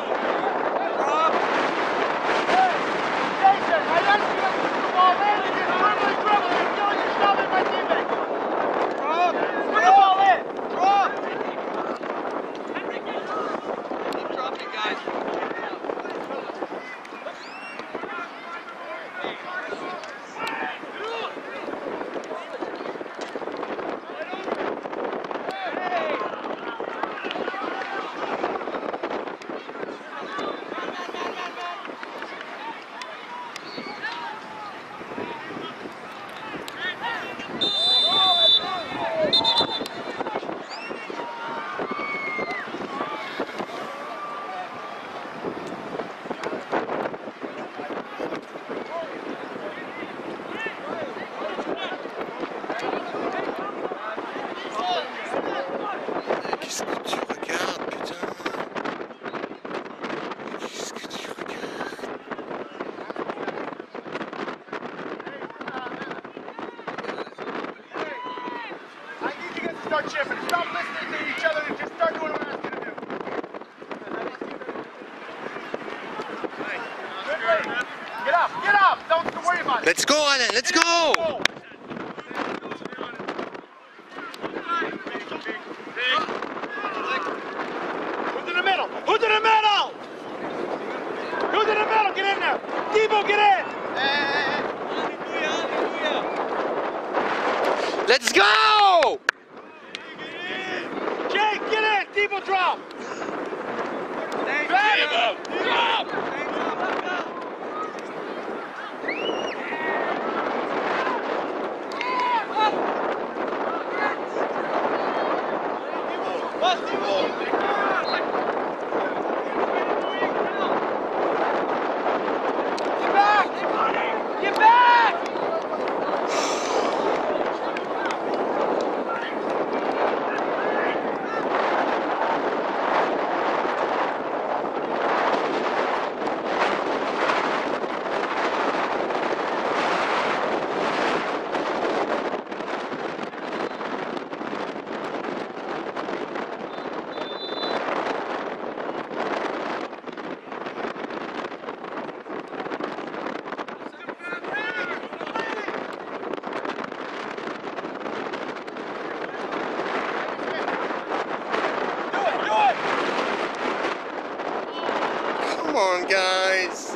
Speaker 5: Qu'est-ce que tu regardes, putain? Qu'est-ce que tu regardes?
Speaker 3: I need you guys to start chipping. Stop listening to each other and just start doing what I'm asking you to do. Get up, get up! Don't worry about it.
Speaker 5: Let's go, Alan, let's go!
Speaker 3: Who's in the middle? Who's in the middle? Who's in the middle? Get in there! Debo, get in!
Speaker 5: Let's go!
Speaker 3: Jake, get in! Debo, drop! Debo, drop! Get back!
Speaker 5: Come on, guys.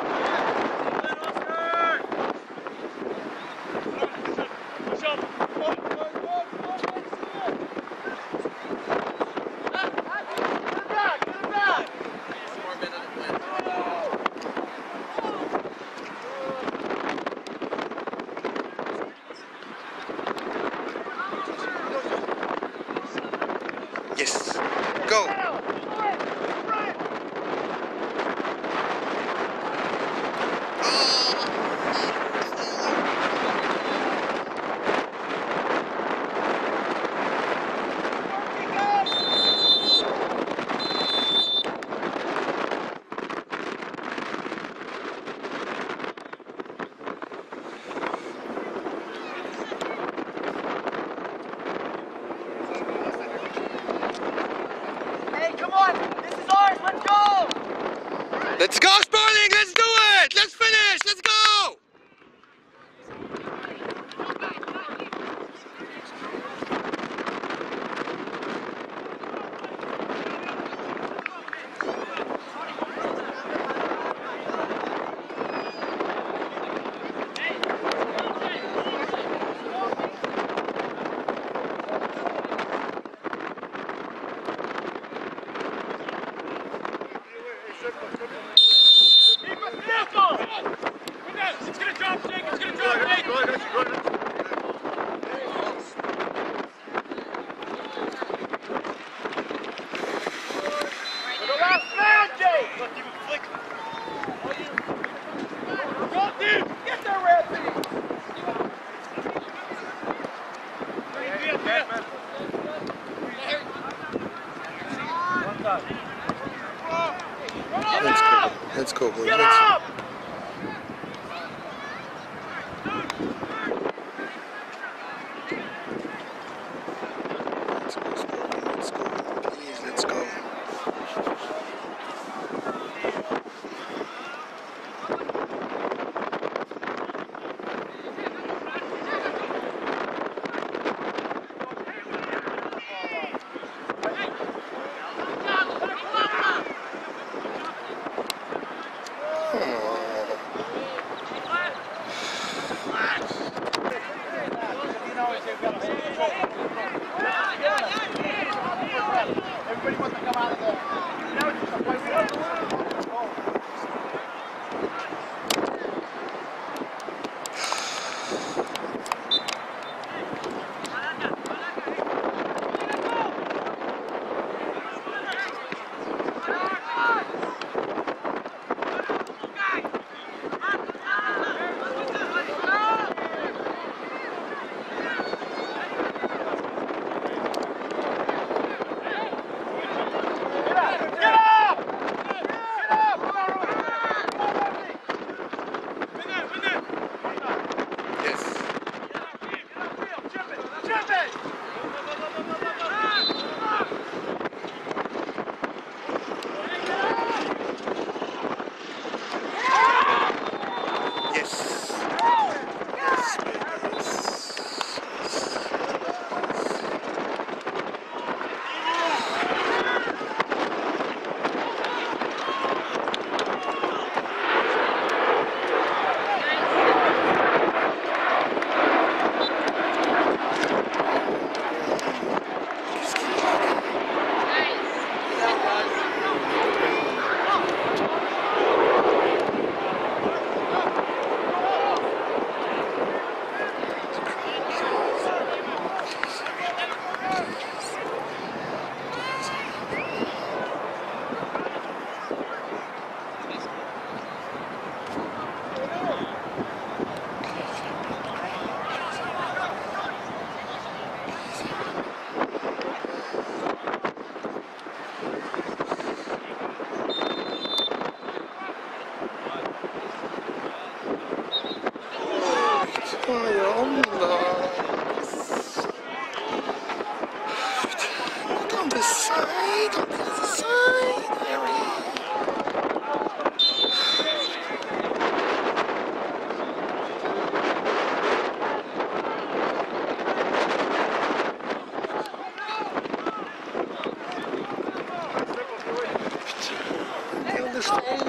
Speaker 5: Yes. Go.
Speaker 2: Hey, come on! This is ours! Let's go!
Speaker 5: Let's go, Sparling! Let's do it! Let's finish! Let's go!
Speaker 3: It's gonna drop, Jake! It's gonna drop, Jake! The last man, Jake! Go deep! Get there, Ramsey!
Speaker 5: Let's go, boys.
Speaker 3: Get
Speaker 5: Let's
Speaker 3: up!
Speaker 5: go, Sparling. Let's go. Please, let's go. Come on. side, on the other side. There he is. They understand.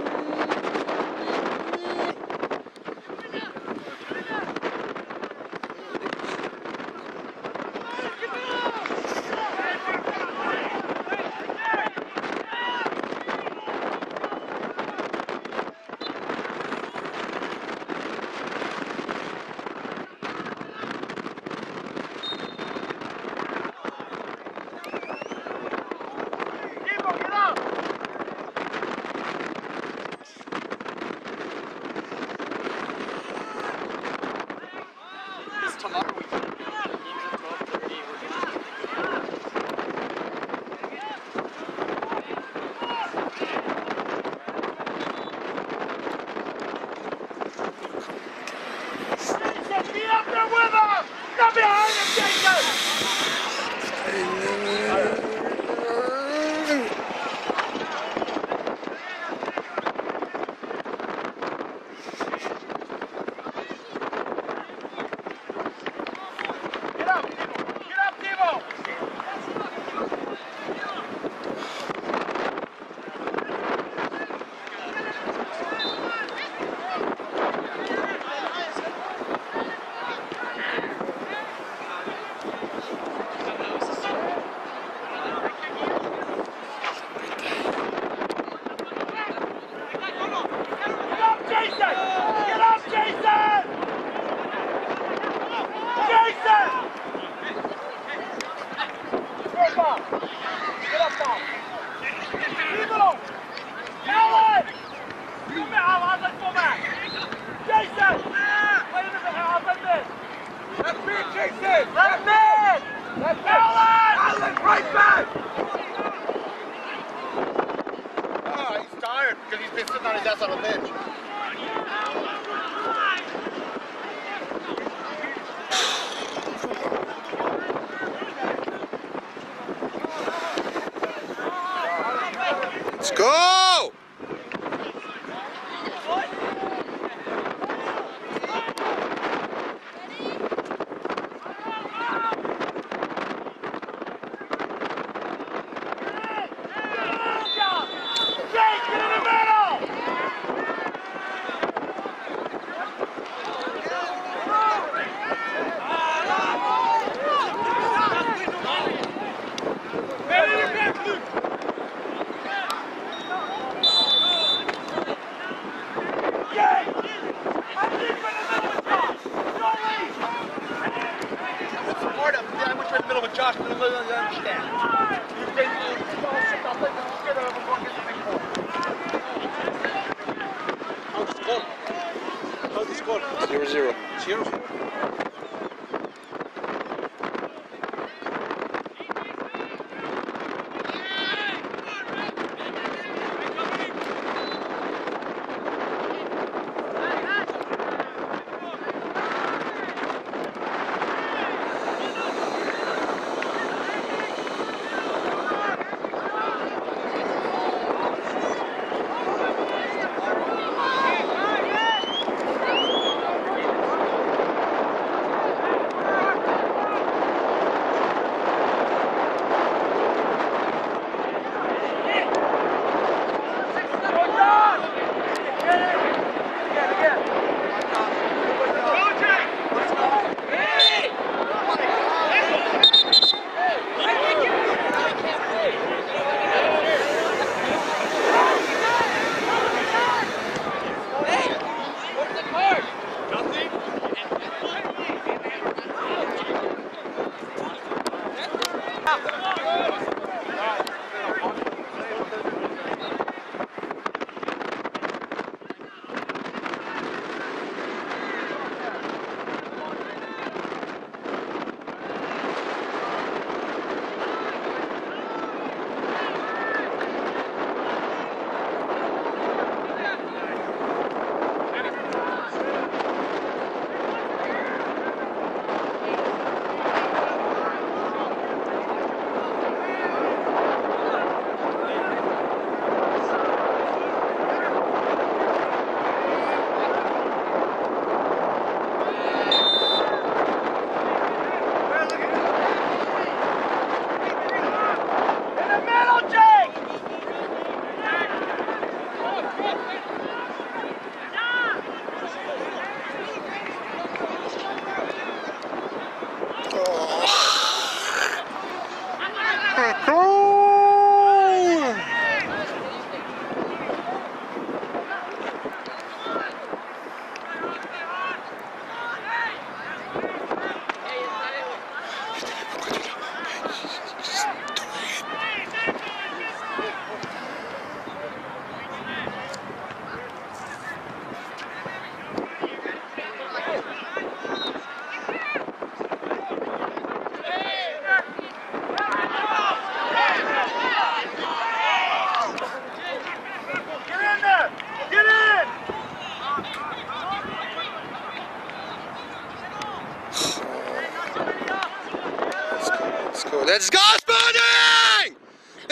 Speaker 3: Because he's been sitting on his ass on a bench.
Speaker 5: Let's go!
Speaker 3: Josh, I don't understand.
Speaker 2: How's the score? How's the score?
Speaker 5: 0-0.
Speaker 2: 0-0.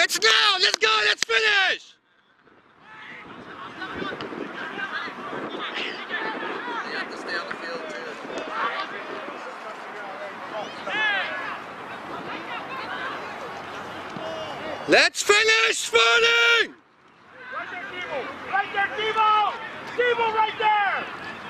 Speaker 5: minutes now! Let's go! Let's finish!
Speaker 4: You have to stay on the field too.
Speaker 5: Let's finish, Sterling!
Speaker 3: Right there, Devo! Right there, Devo! Devo, right there!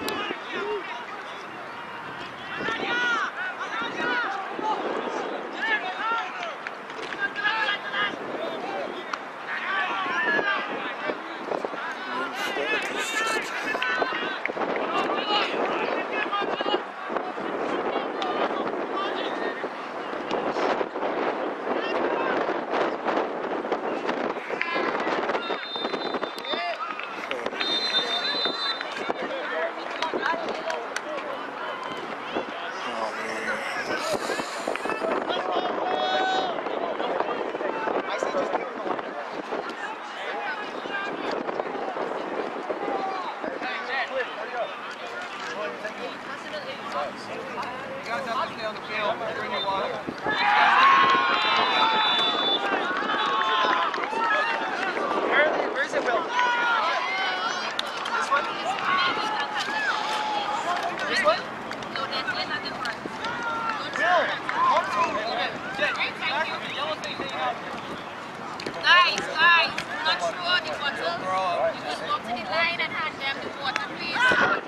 Speaker 4: You guys have to stay on the field. Bring your water.
Speaker 2: Where is it, Will? This one? This one?
Speaker 6: No, that's not the one.
Speaker 2: Will!
Speaker 6: Guys, not throw the bottle. You just walk to the line and hand them the water, please.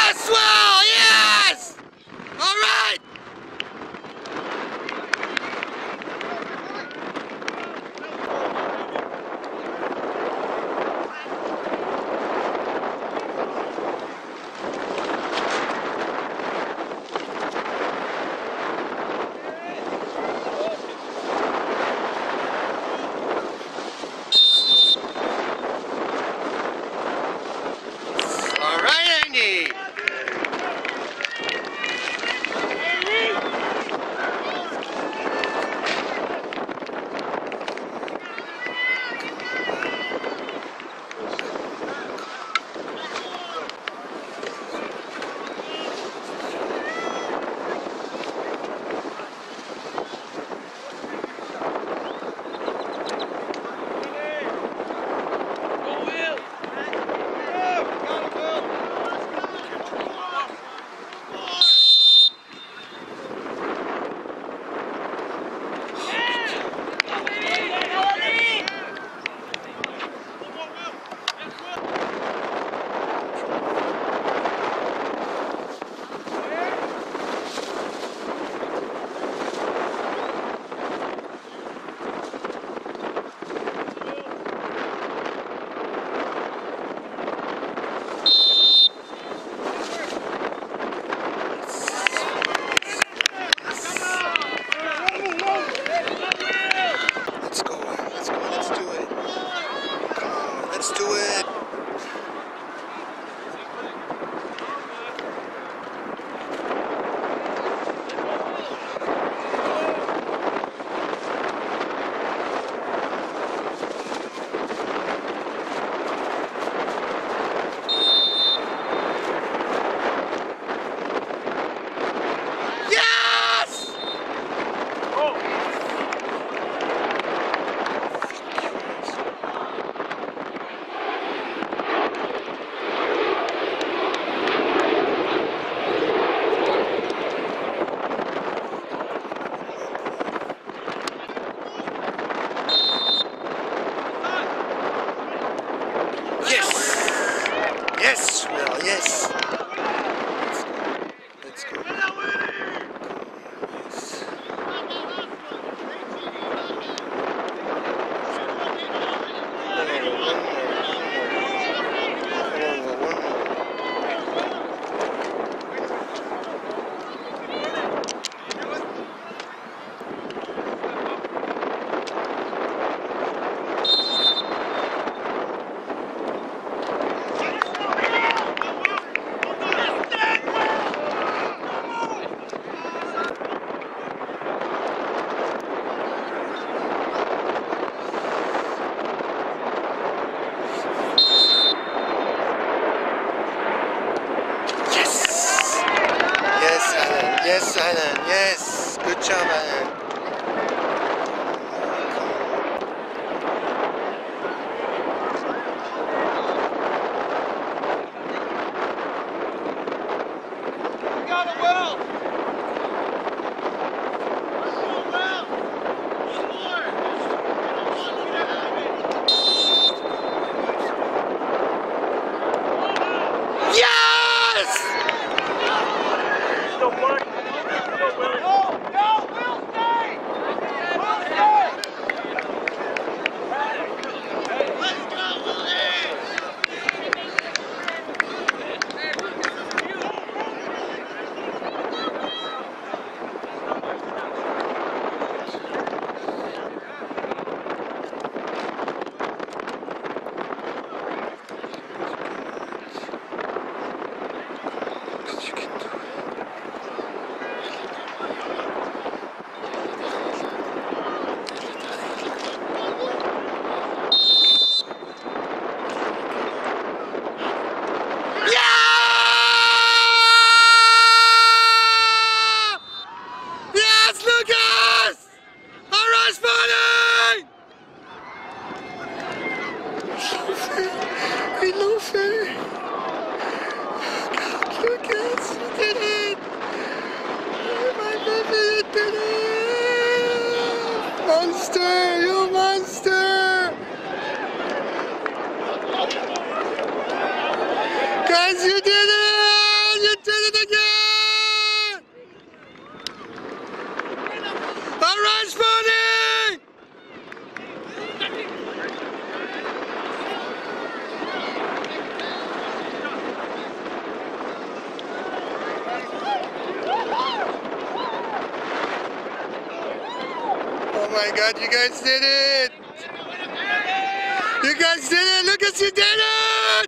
Speaker 5: Yes, Will! Yes! All right! All right, Andy! Let's go, let's go, let's do it. Come on, let's do it. Yes! Yes! Yes, Will, yes! Let's go. Let's go. Yes, Alan, yes. Good job, Alan.
Speaker 2: Got it, Will!
Speaker 5: Yes!
Speaker 3: Still working. Still willing.
Speaker 2: No, Will, stay! Will, stay!
Speaker 5: my God, you guys did it! You guys did it! Lucas, you did it!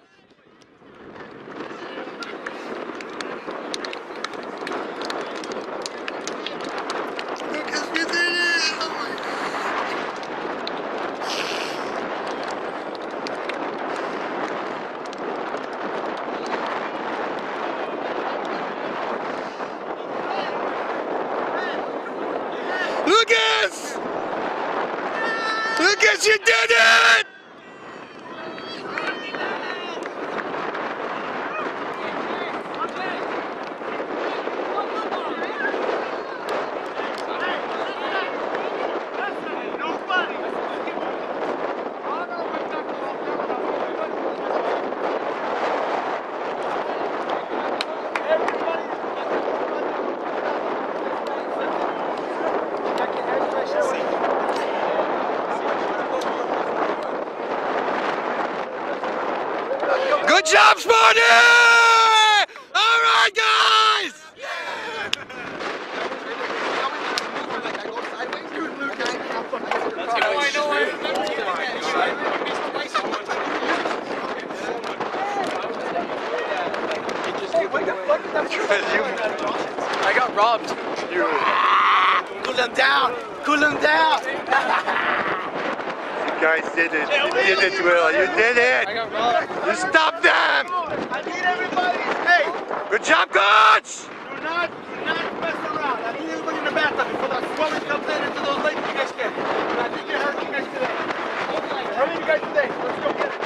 Speaker 5: Lucas, you did it! Oh my God. Lucas! Lucas, you did it! Good job, Sparty! All right, guys!
Speaker 2: I got robbed. Cool them down. Cool them down.
Speaker 5: You guys did it. You did it, Will. You did it.
Speaker 2: I got robbed.
Speaker 5: You stopped them.
Speaker 3: I need everybody. Hey,
Speaker 5: Good job, coach.
Speaker 3: do not mess around. I need everybody in the bathtub before that swelling comes in into those legs. You guys can. And I think you hurt you guys today. Hurt you guys today. Let's go get it.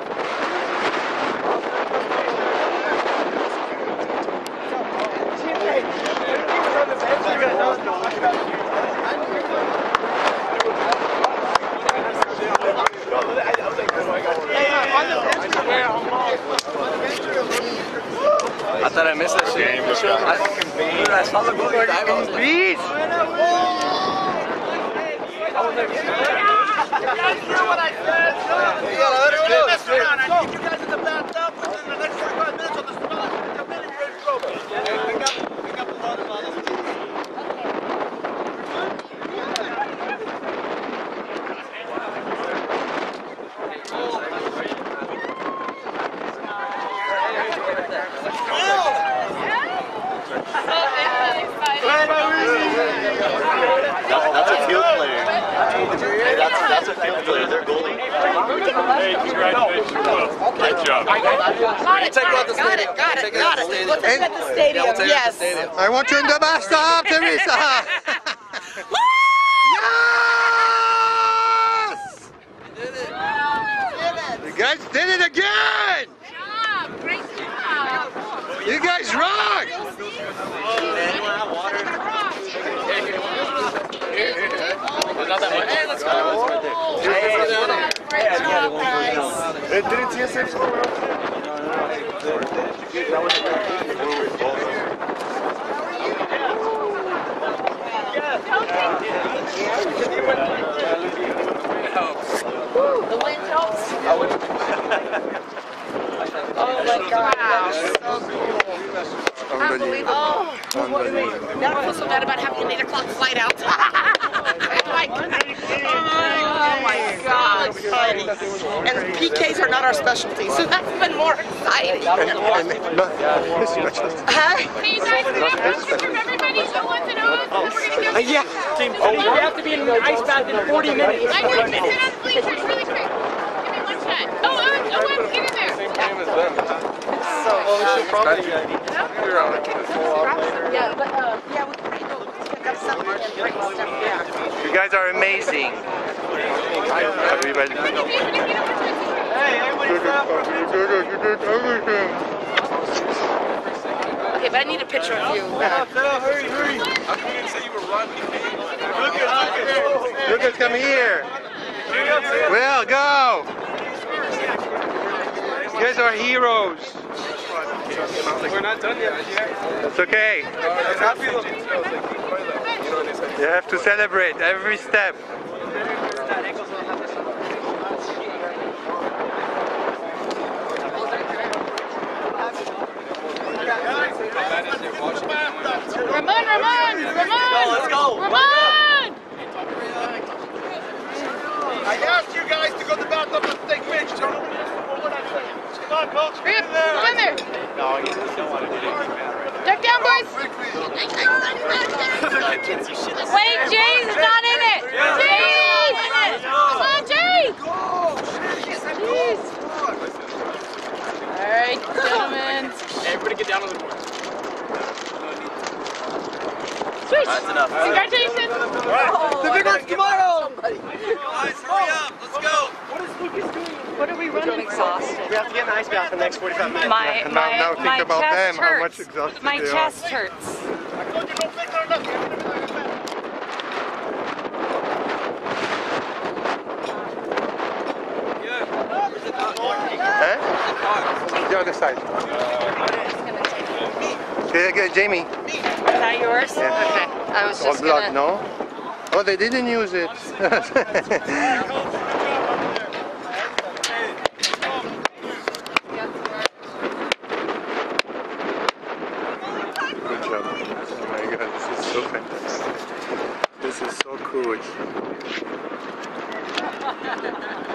Speaker 2: I thought I missed that shit. I saw the movie.
Speaker 5: Beat.
Speaker 3: Mess around. I need you guys in the bathtub within the next 45 minutes on the spot. Come in and you're ready to go. Pick up the water bottles.
Speaker 1: That's a field player. Hey, that's a field player. They're goalie.
Speaker 7: Hey, congratulations. Great job.
Speaker 4: Got it. Let's
Speaker 5: And
Speaker 4: the stadium. Yes.
Speaker 5: I want you in the bathtub, Teresa. Yes! You guys did it again!
Speaker 6: Great job.
Speaker 5: You guys rock!
Speaker 2: Not that much. Hey, let's go.
Speaker 6: Great job, guys.
Speaker 1: Didn't TSM score?
Speaker 6: The wind helps.
Speaker 4: Oh my God. That's so cool.
Speaker 5: Unbelievable.
Speaker 4: Unbelievable. Now I feel so bad about having an 8 o'clock flight out. Like, oh my God. And PKs are not our specialty, so that's been more exciting. Huh?
Speaker 6: Hey, you guys, can I have a picture of everybody? No one to know us? We're going to go.
Speaker 2: Yeah.
Speaker 8: You have to be in an ice bath in 40 minutes.
Speaker 6: I know, just sit on the bleachers really quick. Give me one shot. Oh, get in there.
Speaker 4: Yeah, but yeah, we can go pick up something and bring stuff down.
Speaker 5: You guys are amazing. Everybody.
Speaker 3: Hey, everybody stop.
Speaker 5: You did everything.
Speaker 4: Okay, but I need a picture of you.
Speaker 3: Hurry, hurry.
Speaker 7: How come you didn't say you were running?
Speaker 5: Lucas, come here. Will, go. You guys are heroes.
Speaker 7: We're not done yet.
Speaker 5: It's okay. You have to celebrate every step.
Speaker 6: Ramon!
Speaker 2: Let's go.
Speaker 6: Ramon!
Speaker 3: I asked you guys to go to the bathroom and take pictures. Come on, coach.
Speaker 6: Rip, come in there.
Speaker 3: No, you don't want to do it.
Speaker 6: Duck down, boys. Wait, James is not in it. James! Come on, James! Jeez. All right, gentlemen.
Speaker 7: Everybody get down on the board.
Speaker 6: Sweet.
Speaker 1: That's enough.
Speaker 6: Congratulations.
Speaker 2: The big one's tomorrow.
Speaker 1: Guys, hurry up. Let's go.
Speaker 9: What are we running? Exhausted.
Speaker 2: We have to get an ice bath for the next 45 minutes.
Speaker 5: Now think about them, how much exhausted
Speaker 9: My
Speaker 5: they are.
Speaker 9: chest hurts.
Speaker 5: Huh? The other side. Okay, Jamie.
Speaker 9: Is that yours?
Speaker 5: Yeah.
Speaker 9: Okay. I was
Speaker 5: All
Speaker 9: just
Speaker 5: blood,
Speaker 9: gonna...
Speaker 5: no? Oh, they didn't use it. Good job. Oh my god, this is so fantastic. This is so cool.